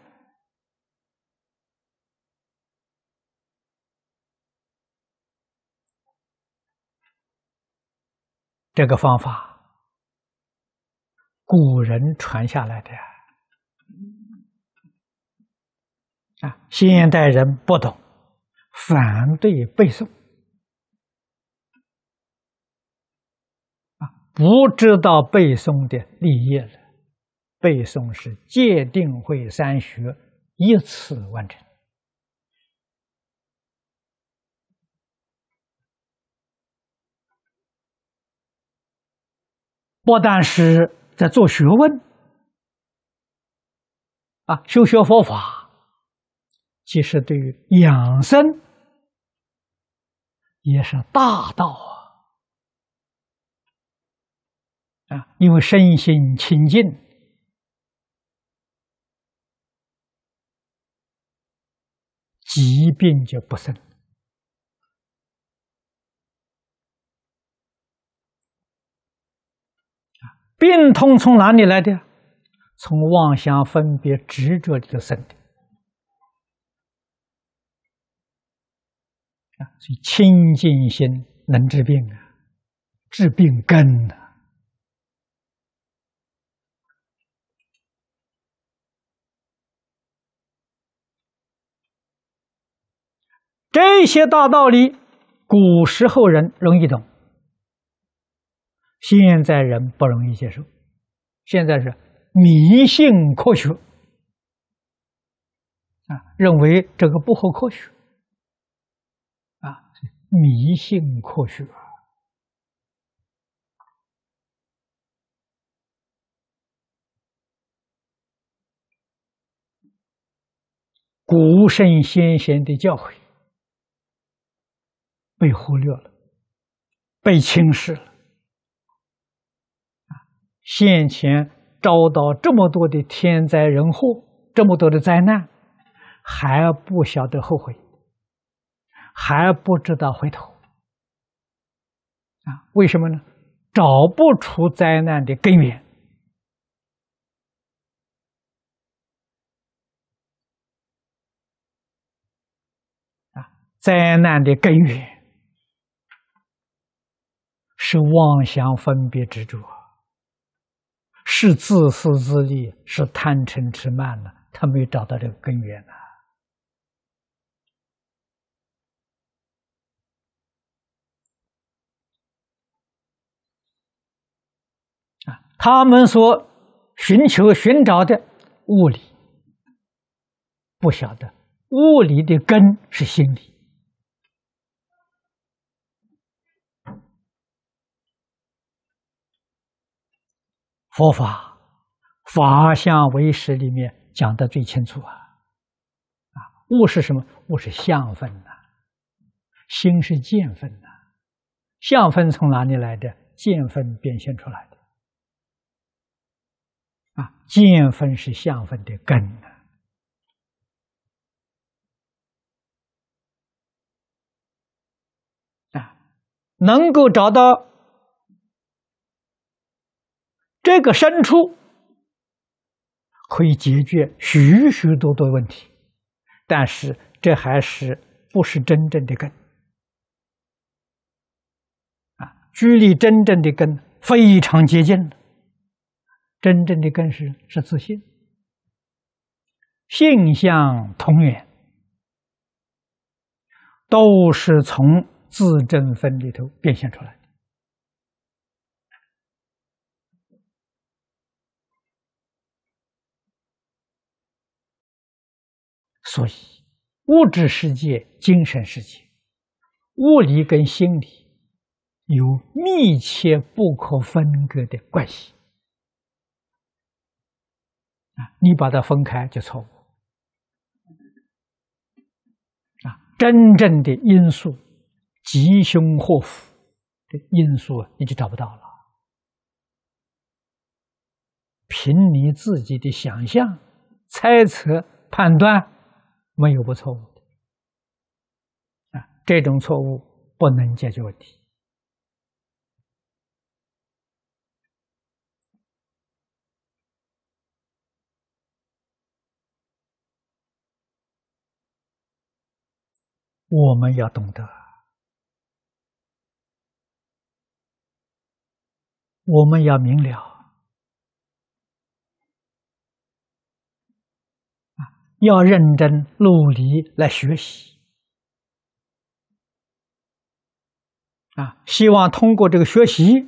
这个方法，古人传下来的啊，现代人不懂，反对背诵啊，不知道背诵的立业了。背诵是戒定慧3学一次完成。不但是在做学问啊，修学佛法，其实对于养生也是大道啊！因为身心清净，疾病就不生。病痛从哪里来的？从妄想分别执着里头生的。所以清净心能治病啊，治病根啊。这些大道理，古时候人容易懂，现在人不容易接受。现在是迷信科学啊，认为这个不合科学啊，迷信科学。古圣先贤的教诲被忽略了，被轻视了。现前遭到这么多的天灾人祸，这么多的灾难，还不晓得后悔，还不知道回头啊？为什么呢？找不出灾难的根源啊！灾难的根源是妄想分别执着，是自私自利，是贪嗔痴慢了，他没找到这个根源呢。他们所寻找的物理，不晓得物理的根是心理。佛法法相唯识里面讲得最清楚物是什么？物是相分呐，心是见分呐，相分从哪里来的？见分变现出来的见分是相分的根能够找到这个深处，可以解决许许多多问题，但是这还是不是真正的根距离真正的根非常接近了。真正的根是自信，性相同源，都是从自证分里头变现出来的。所以物质世界、精神世界，物理跟心理有密切不可分割的关系你把它分开就错误。真正的因素，吉凶祸福的因素你就找不到了。凭你自己的想象、猜测、判断，没有不错误的。这种错误不能解决问题。我们要懂得，我们要明了，要认真努力来学习。希望通过这个学习，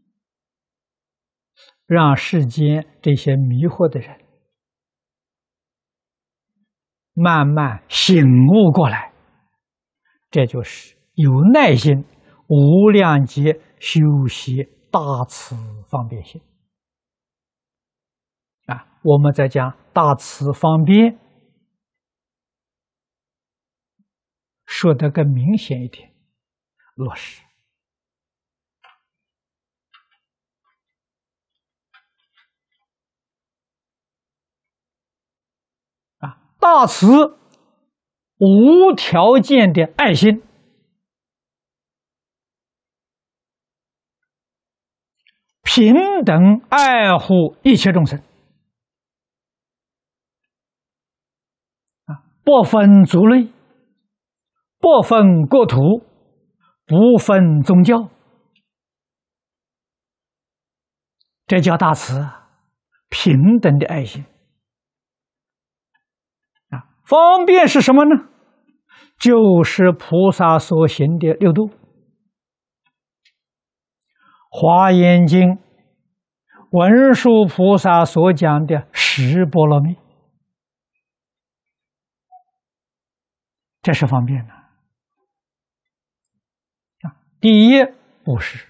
让世间这些迷惑的人慢慢醒悟过来。这就是有耐心、无量劫修习大慈方便心。我们再讲大慈方便，说得更明显一点，落实。大慈无条件的爱心，平等爱护一切众生，不分族类，不分国土，不分宗教，这叫大慈，平等的爱心。方便是什么呢？就是菩萨所行的六度。华严经文殊菩萨所讲的十波罗蜜，这是方便的。第一，布施。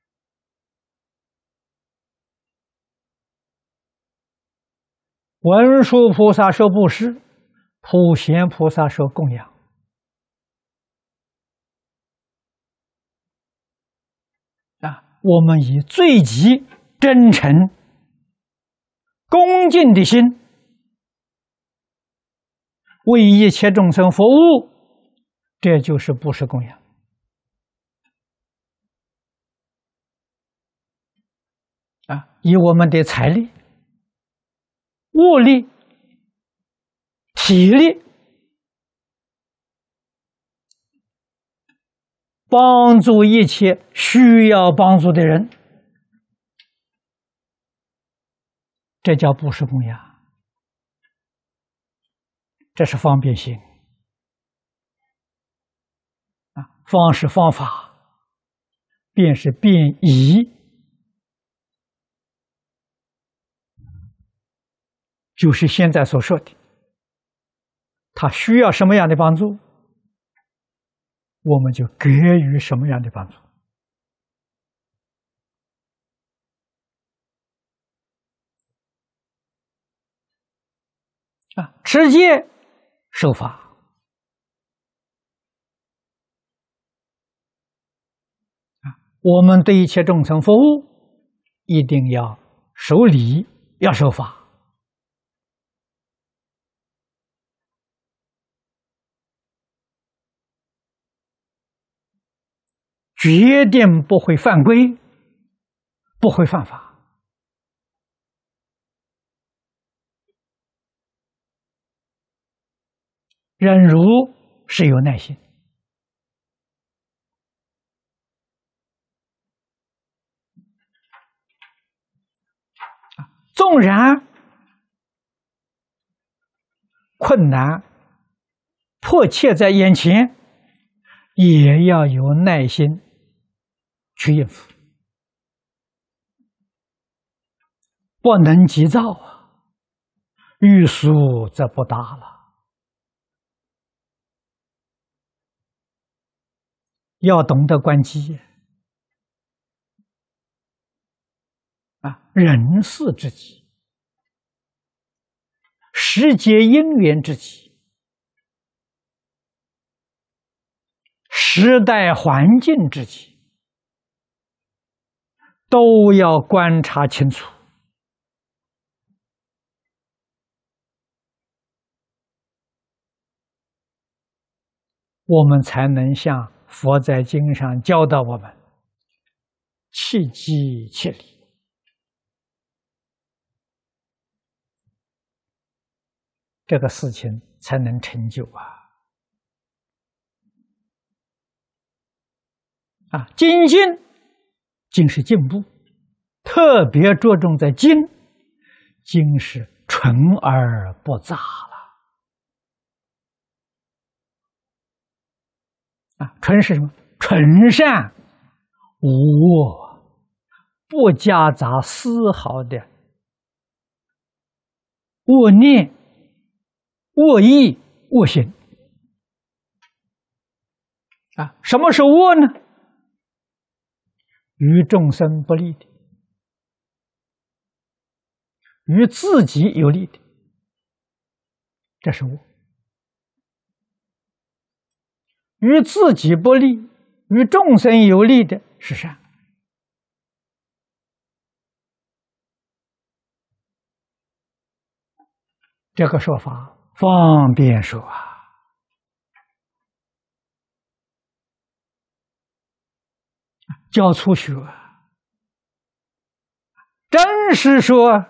文殊菩萨说布施，普贤菩萨说供养。我们以最极真诚、恭敬的心，为一切众生服务，这就是布施供养。以我们的财力、物力、体力，帮助一切需要帮助的人，这叫布施供养。这是方便心。方是方法，便是便宜，就是现在所说的，他需要什么样的帮助，我们就给予什么样的帮助。持戒受法，我们对一切众生服务，一定要守礼，要守法。决定不会犯规，不会犯法。忍辱是有耐心。纵然困难迫切在眼前，也要有耐心去应付，不能急躁啊，欲速则不达了。要懂得关机人事之己， 时节因缘之际，时代环境之际，都要观察清楚，我们才能像佛在经上教导我们，切机切理。这个事情才能成就精进，经是进步，特别着重在经，经是纯而不杂了。纯是什么？纯善无恶，不夹杂丝毫的恶念、恶意、恶行。什么是恶呢？与众生不利的，与自己有利的，这是恶；与自己不利、与众生有利的是善。这个说法方便说教初学，真是说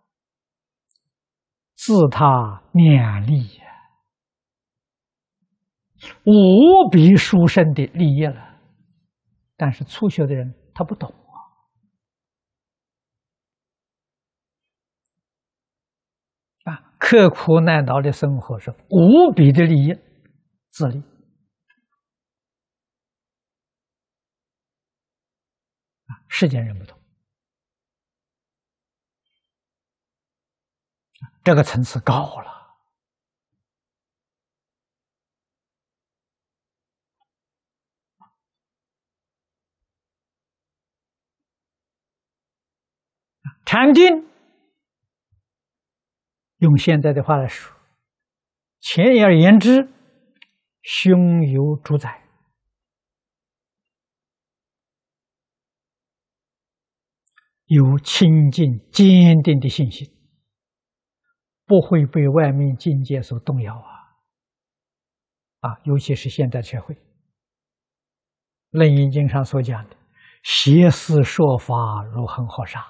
自他勉励无比殊胜的利益了。但是初学的人他不懂刻苦耐劳的生活是无比的利益，自利。世间人不懂，这个层次高了。禅定，用现在的话来说，简而言之，胸有主宰，有清净坚定的信心，不会被外面境界所动摇尤其是现代社会，楞严经上所讲的邪思说法如恒河沙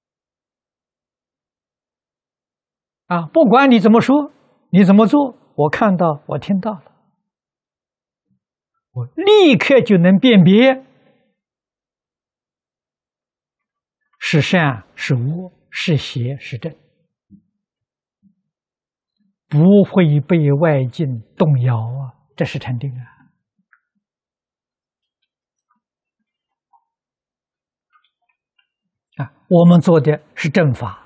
不管你怎么说，你怎么做，我看到，我听到了，我立刻就能辨别是善是恶，是邪是正，不会被外境动摇这是禅定我们做的是正法，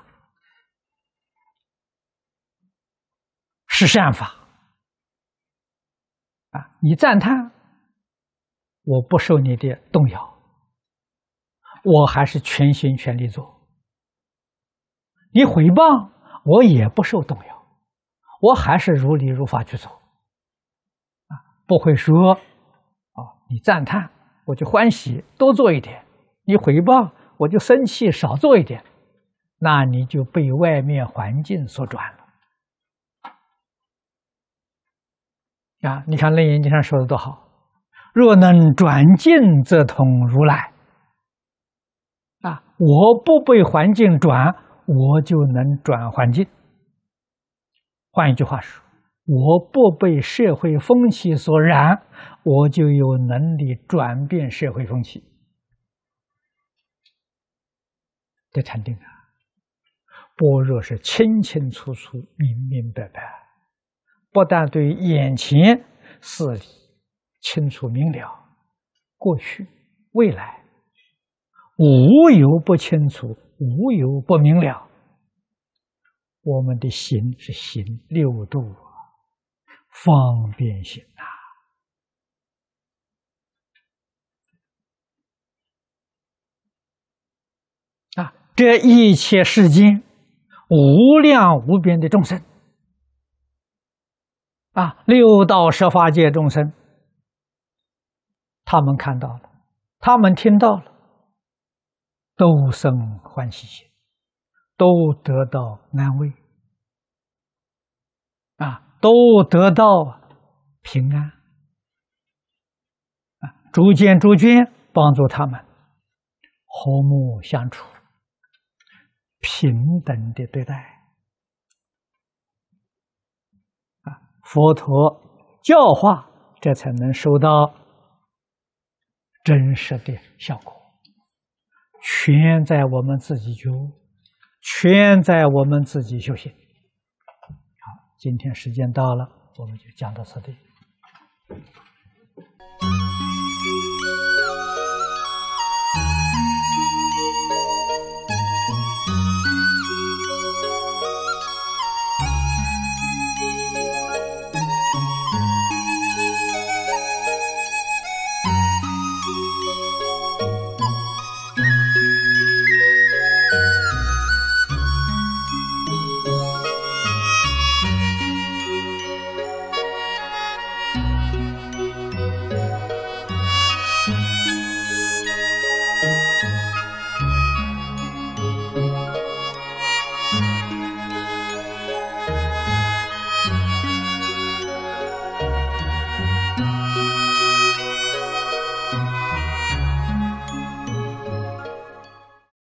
是善法你赞叹，我不受你的动摇，我还是全心全力做；你毁谤，我也不受动摇，我还是如理如法去做不会说你赞叹我就欢喜多做一点，你毁谤我就生气少做一点，那你就被外面环境所转了你看楞严经上说的多好，若能转境则通如来我不被环境转，我就能转环境。换一句话说，我不被社会风气所染，我就有能力转变社会风气。这禅定般若是清清楚楚、明明白白，不但对眼前事理清楚明了，过去、未来无有不清楚，无有不明了。我们的行是行六度方便行这一切世间无量无边的众生六道十法界众生，他们看到了，他们听到了，都生欢喜心，都得到安慰，都得到平安，逐渐帮助他们和睦相处，平等的对待。佛陀教化，这才能收到真实的效果。全在我们自己觉悟，全在我们自己修行。好，今天时间到了，我们就讲到此地。